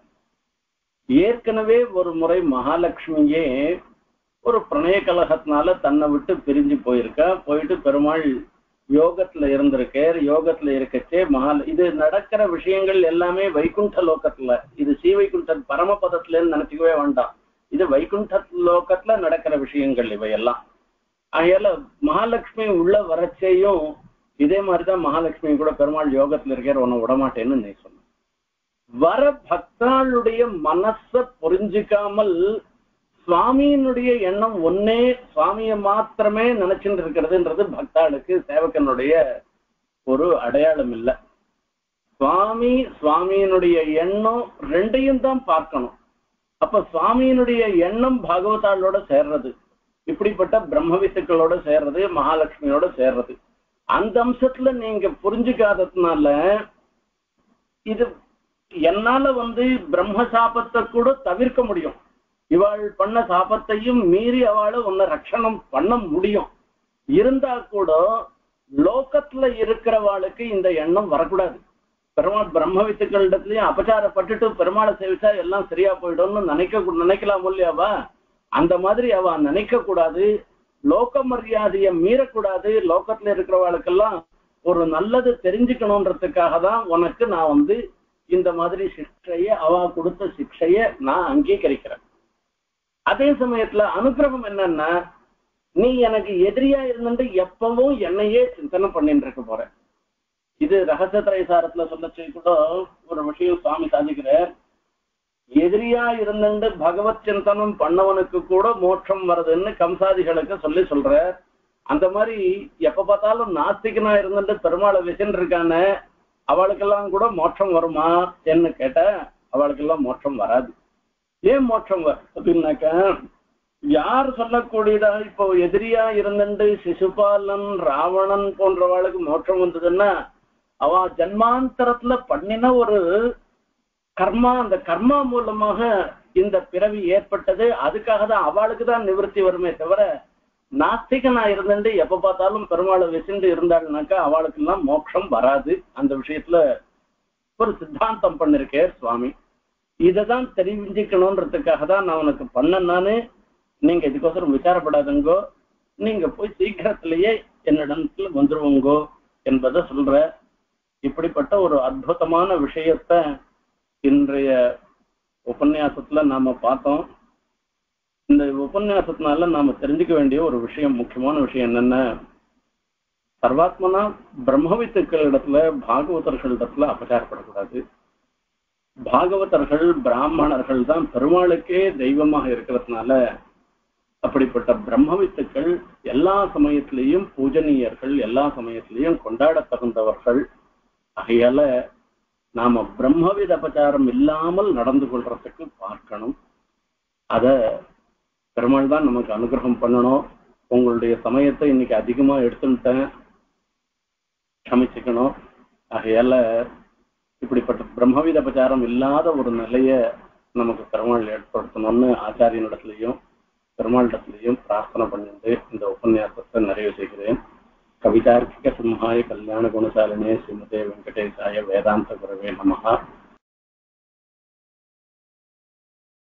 ஏற்கனவே ஒரு முறை மகாலட்சுமியே ஒரு பிரணய கலகத்தினால தன்னை விட்டு பிரிஞ்சு போயிருக்கா. போயிட்டு பெருமாள் யோகத்துல இருந்திருக்கார். யோகத்துல இருக்கச்சே மகா இது நடக்கிற விஷயங்கள் எல்லாமே வைகுண்ட லோகத்துல, இது ஸ்ரீவைகுண்ட பரமபதத்துலன்னு நினைச்சுக்கவே வேண்டாம். இது வைகுண்ட லோகத்துல நடக்கிற விஷயங்கள் இவையெல்லாம். ஆகையால மகாலட்சுமி உள்ள வரச்சேயும் இதே மாதிரிதான் மகாலட்சுமி கூட பெருமாள் யோகத்துல இருக்கார், உன்னை விடமாட்டேன்னு நீ சொன்ன. வர பக்தாளுடைய மனச புரிஞ்சுக்காமல் சுவாமியினுடைய எண்ணம் ஒன்னே சுவாமியை மாத்திரமே நினைச்சுட்டு இருக்கிறதுன்றது பக்தாளுக்கு சேவகனுடைய ஒரு அடையாளம் இல்லை. சுவாமி சுவாமியினுடைய எண்ணம் ரெண்டையும் தான் பார்க்கணும். அப்ப சுவாமியினுடைய எண்ணம் பாகவதாளோட சேர்றது, இப்படிப்பட்ட பிரம்ம வித்துக்களோட சேர்றது, மகாலட்சுமியோட சேர்றது. அந்த அம்சத்துல நீங்க புரிஞ்சுக்காததுனால இது என்னால வந்து பிரம்ம சாபத்தை கூட தவிர்க்க முடியும். இவாள் பண்ண சாபத்தையும் மீறி அவளை உன்னை ரட்சணம் பண்ண முடியும். இருந்தா கூட லோகத்துல இருக்கிறவாளுக்கு இந்த எண்ணம் வரக்கூடாது. பெருமாள் பிரம்ம வித்துக்களிடத்துலயும் அபச்சாரப்பட்டுட்டு பெருமாளை சேவிச்சா எல்லாம் சரியா போயிடும்னு நினைக்க நினைக்கலாம் இல்லையாவா? அந்த மாதிரி அவ நினைக்க கூடாது. லோக மரியாதையை மீறக்கூடாது. லோகத்துல இருக்கிறவாளுக்கெல்லாம் ஒரு நல்லது தெரிஞ்சுக்கணும்ன்றதுக்காக தான் உனக்கு நான் வந்து இந்த மாதிரி சிக்ஷைய அவ கொடுத்த சிக்ஷைய நான் அங்கீகரிக்கிறேன். அதே சமயத்துல அனுகிரகம் என்னன்னா, நீ எனக்கு எதிரியா இருந்துட்டு எப்பவும் என்னையே சிந்தனை பண்ணிட்டு இருக்க போற. இது ரகசிய திரைசாரத்துல சொல்லச்சு கூட ஒரு விஷயம் சுவாமி சாதிக்கிற, எதிரியா இருந்துட்டு பகவத் சிந்தனம் பண்ணவனுக்கு கூட மோட்சம் வருதுன்னு கம்சாதிகளுக்கு சொல்லி சொல்ற. அந்த மாதிரி எப்ப பார்த்தாலும் நாஸ்திகனா இருந்துட்டு பெருமாளை விசன் இருக்கான அவளுக்கெல்லாம் கூட மோட்சம் வருமா என்று கேட்ட, அவளுக்கெல்லாம் மோட்சம் வராது. ஏன் மோட்சம் வரும் அப்படின்னாக்க, யார் சொல்லக்கூடியதா இப்போ எதிரியா இருந்துட்டு சிசுபாலன் ராவணன் போன்றவாளுக்கு மோட்சம் வந்ததுன்னா அவ ஜன்மாந்தரத்துல பண்ணின ஒரு கர்மா, அந்த கர்மா மூலமாக இந்த பிறவி ஏற்பட்டது. அதுக்காக தான் அவளுக்கு தான் நிவர்த்தி வருமே தவிர, நாஸ்திகனா இருந்துட்டு எப்ப பார்த்தாலும் பெருமாளை விசிண்டு இருந்தாள்னாக்கா அவளுக்கு எல்லாம் மோட்சம் வராது. அந்த விஷயத்துல ஒரு சித்தாந்தம் பண்ணிருக்கேன் சுவாமி. இததான் தெரிஞ்சுக்கணும்ன்றதுக்காக தான் நான் உனக்கு பண்ணேன்னு. நீங்க இதுக்கோசரம் விசாரப்படாதுங்கோ, நீங்க போய் சீக்கிரத்திலேயே என்னிடத்துல வந்துருவோங்கோ என்பதை சொல்ற. இப்படிப்பட்ட ஒரு அற்புதமான விஷயத்த இன்றைய உபன்யாசத்துல நாம பார்த்தோம். இந்த உபன்யாசத்தினால நாம தெரிஞ்சுக்க வேண்டிய ஒரு விஷயம், முக்கியமான விஷயம் என்னன்னா, சர்வாத்மனா பிரம்மவித்துக்கள் இடத்துல பாகவதர்கள் இடத்துல அபச்சாரப்படக்கூடாது. பாகவதர்கள் பிராமணர்கள் தான் பெருமாளுக்கே தெய்வமாக இருக்கிறதுனால அப்படிப்பட்ட பிரம்மவித்துக்கள் எல்லா சமயத்திலையும் பூஜனீயர்கள், எல்லா சமயத்திலையும் கொண்டாட தகுந்தவர்கள். ஆகையால நாம பிரம்மவித அபச்சாரம் இல்லாமல் நடந்து கொள்றதுக்கு பார்க்கணும். அத பெருமாள் தான் நமக்கு அனுகிரகம் பண்ணணும். உங்களுடைய சமயத்தை இன்னைக்கு அதிகமா எடுத்துட்டேன், க்ஷமிச்சுக்கணும். ஆகையால இப்படிப்பட்ட பிரம்மவித அபச்சாரம் இல்லாத ஒரு நிலைய நமக்கு பெருமாள் ஏற்படுத்தணும்னு ஆச்சாரியனிடத்திலையும் பெருமாளிடத்திலையும் பிரார்த்தனை பண்ணிட்டு இந்த உபன்யாசத்தை நிறைவு செய்கிறேன். கவிதார்க்கிக சிம்ஹாய கல்யாண குணசாலினே ஸ்ரீமதே வெங்கடேசாய வேதாந்த குரவே நமஹ.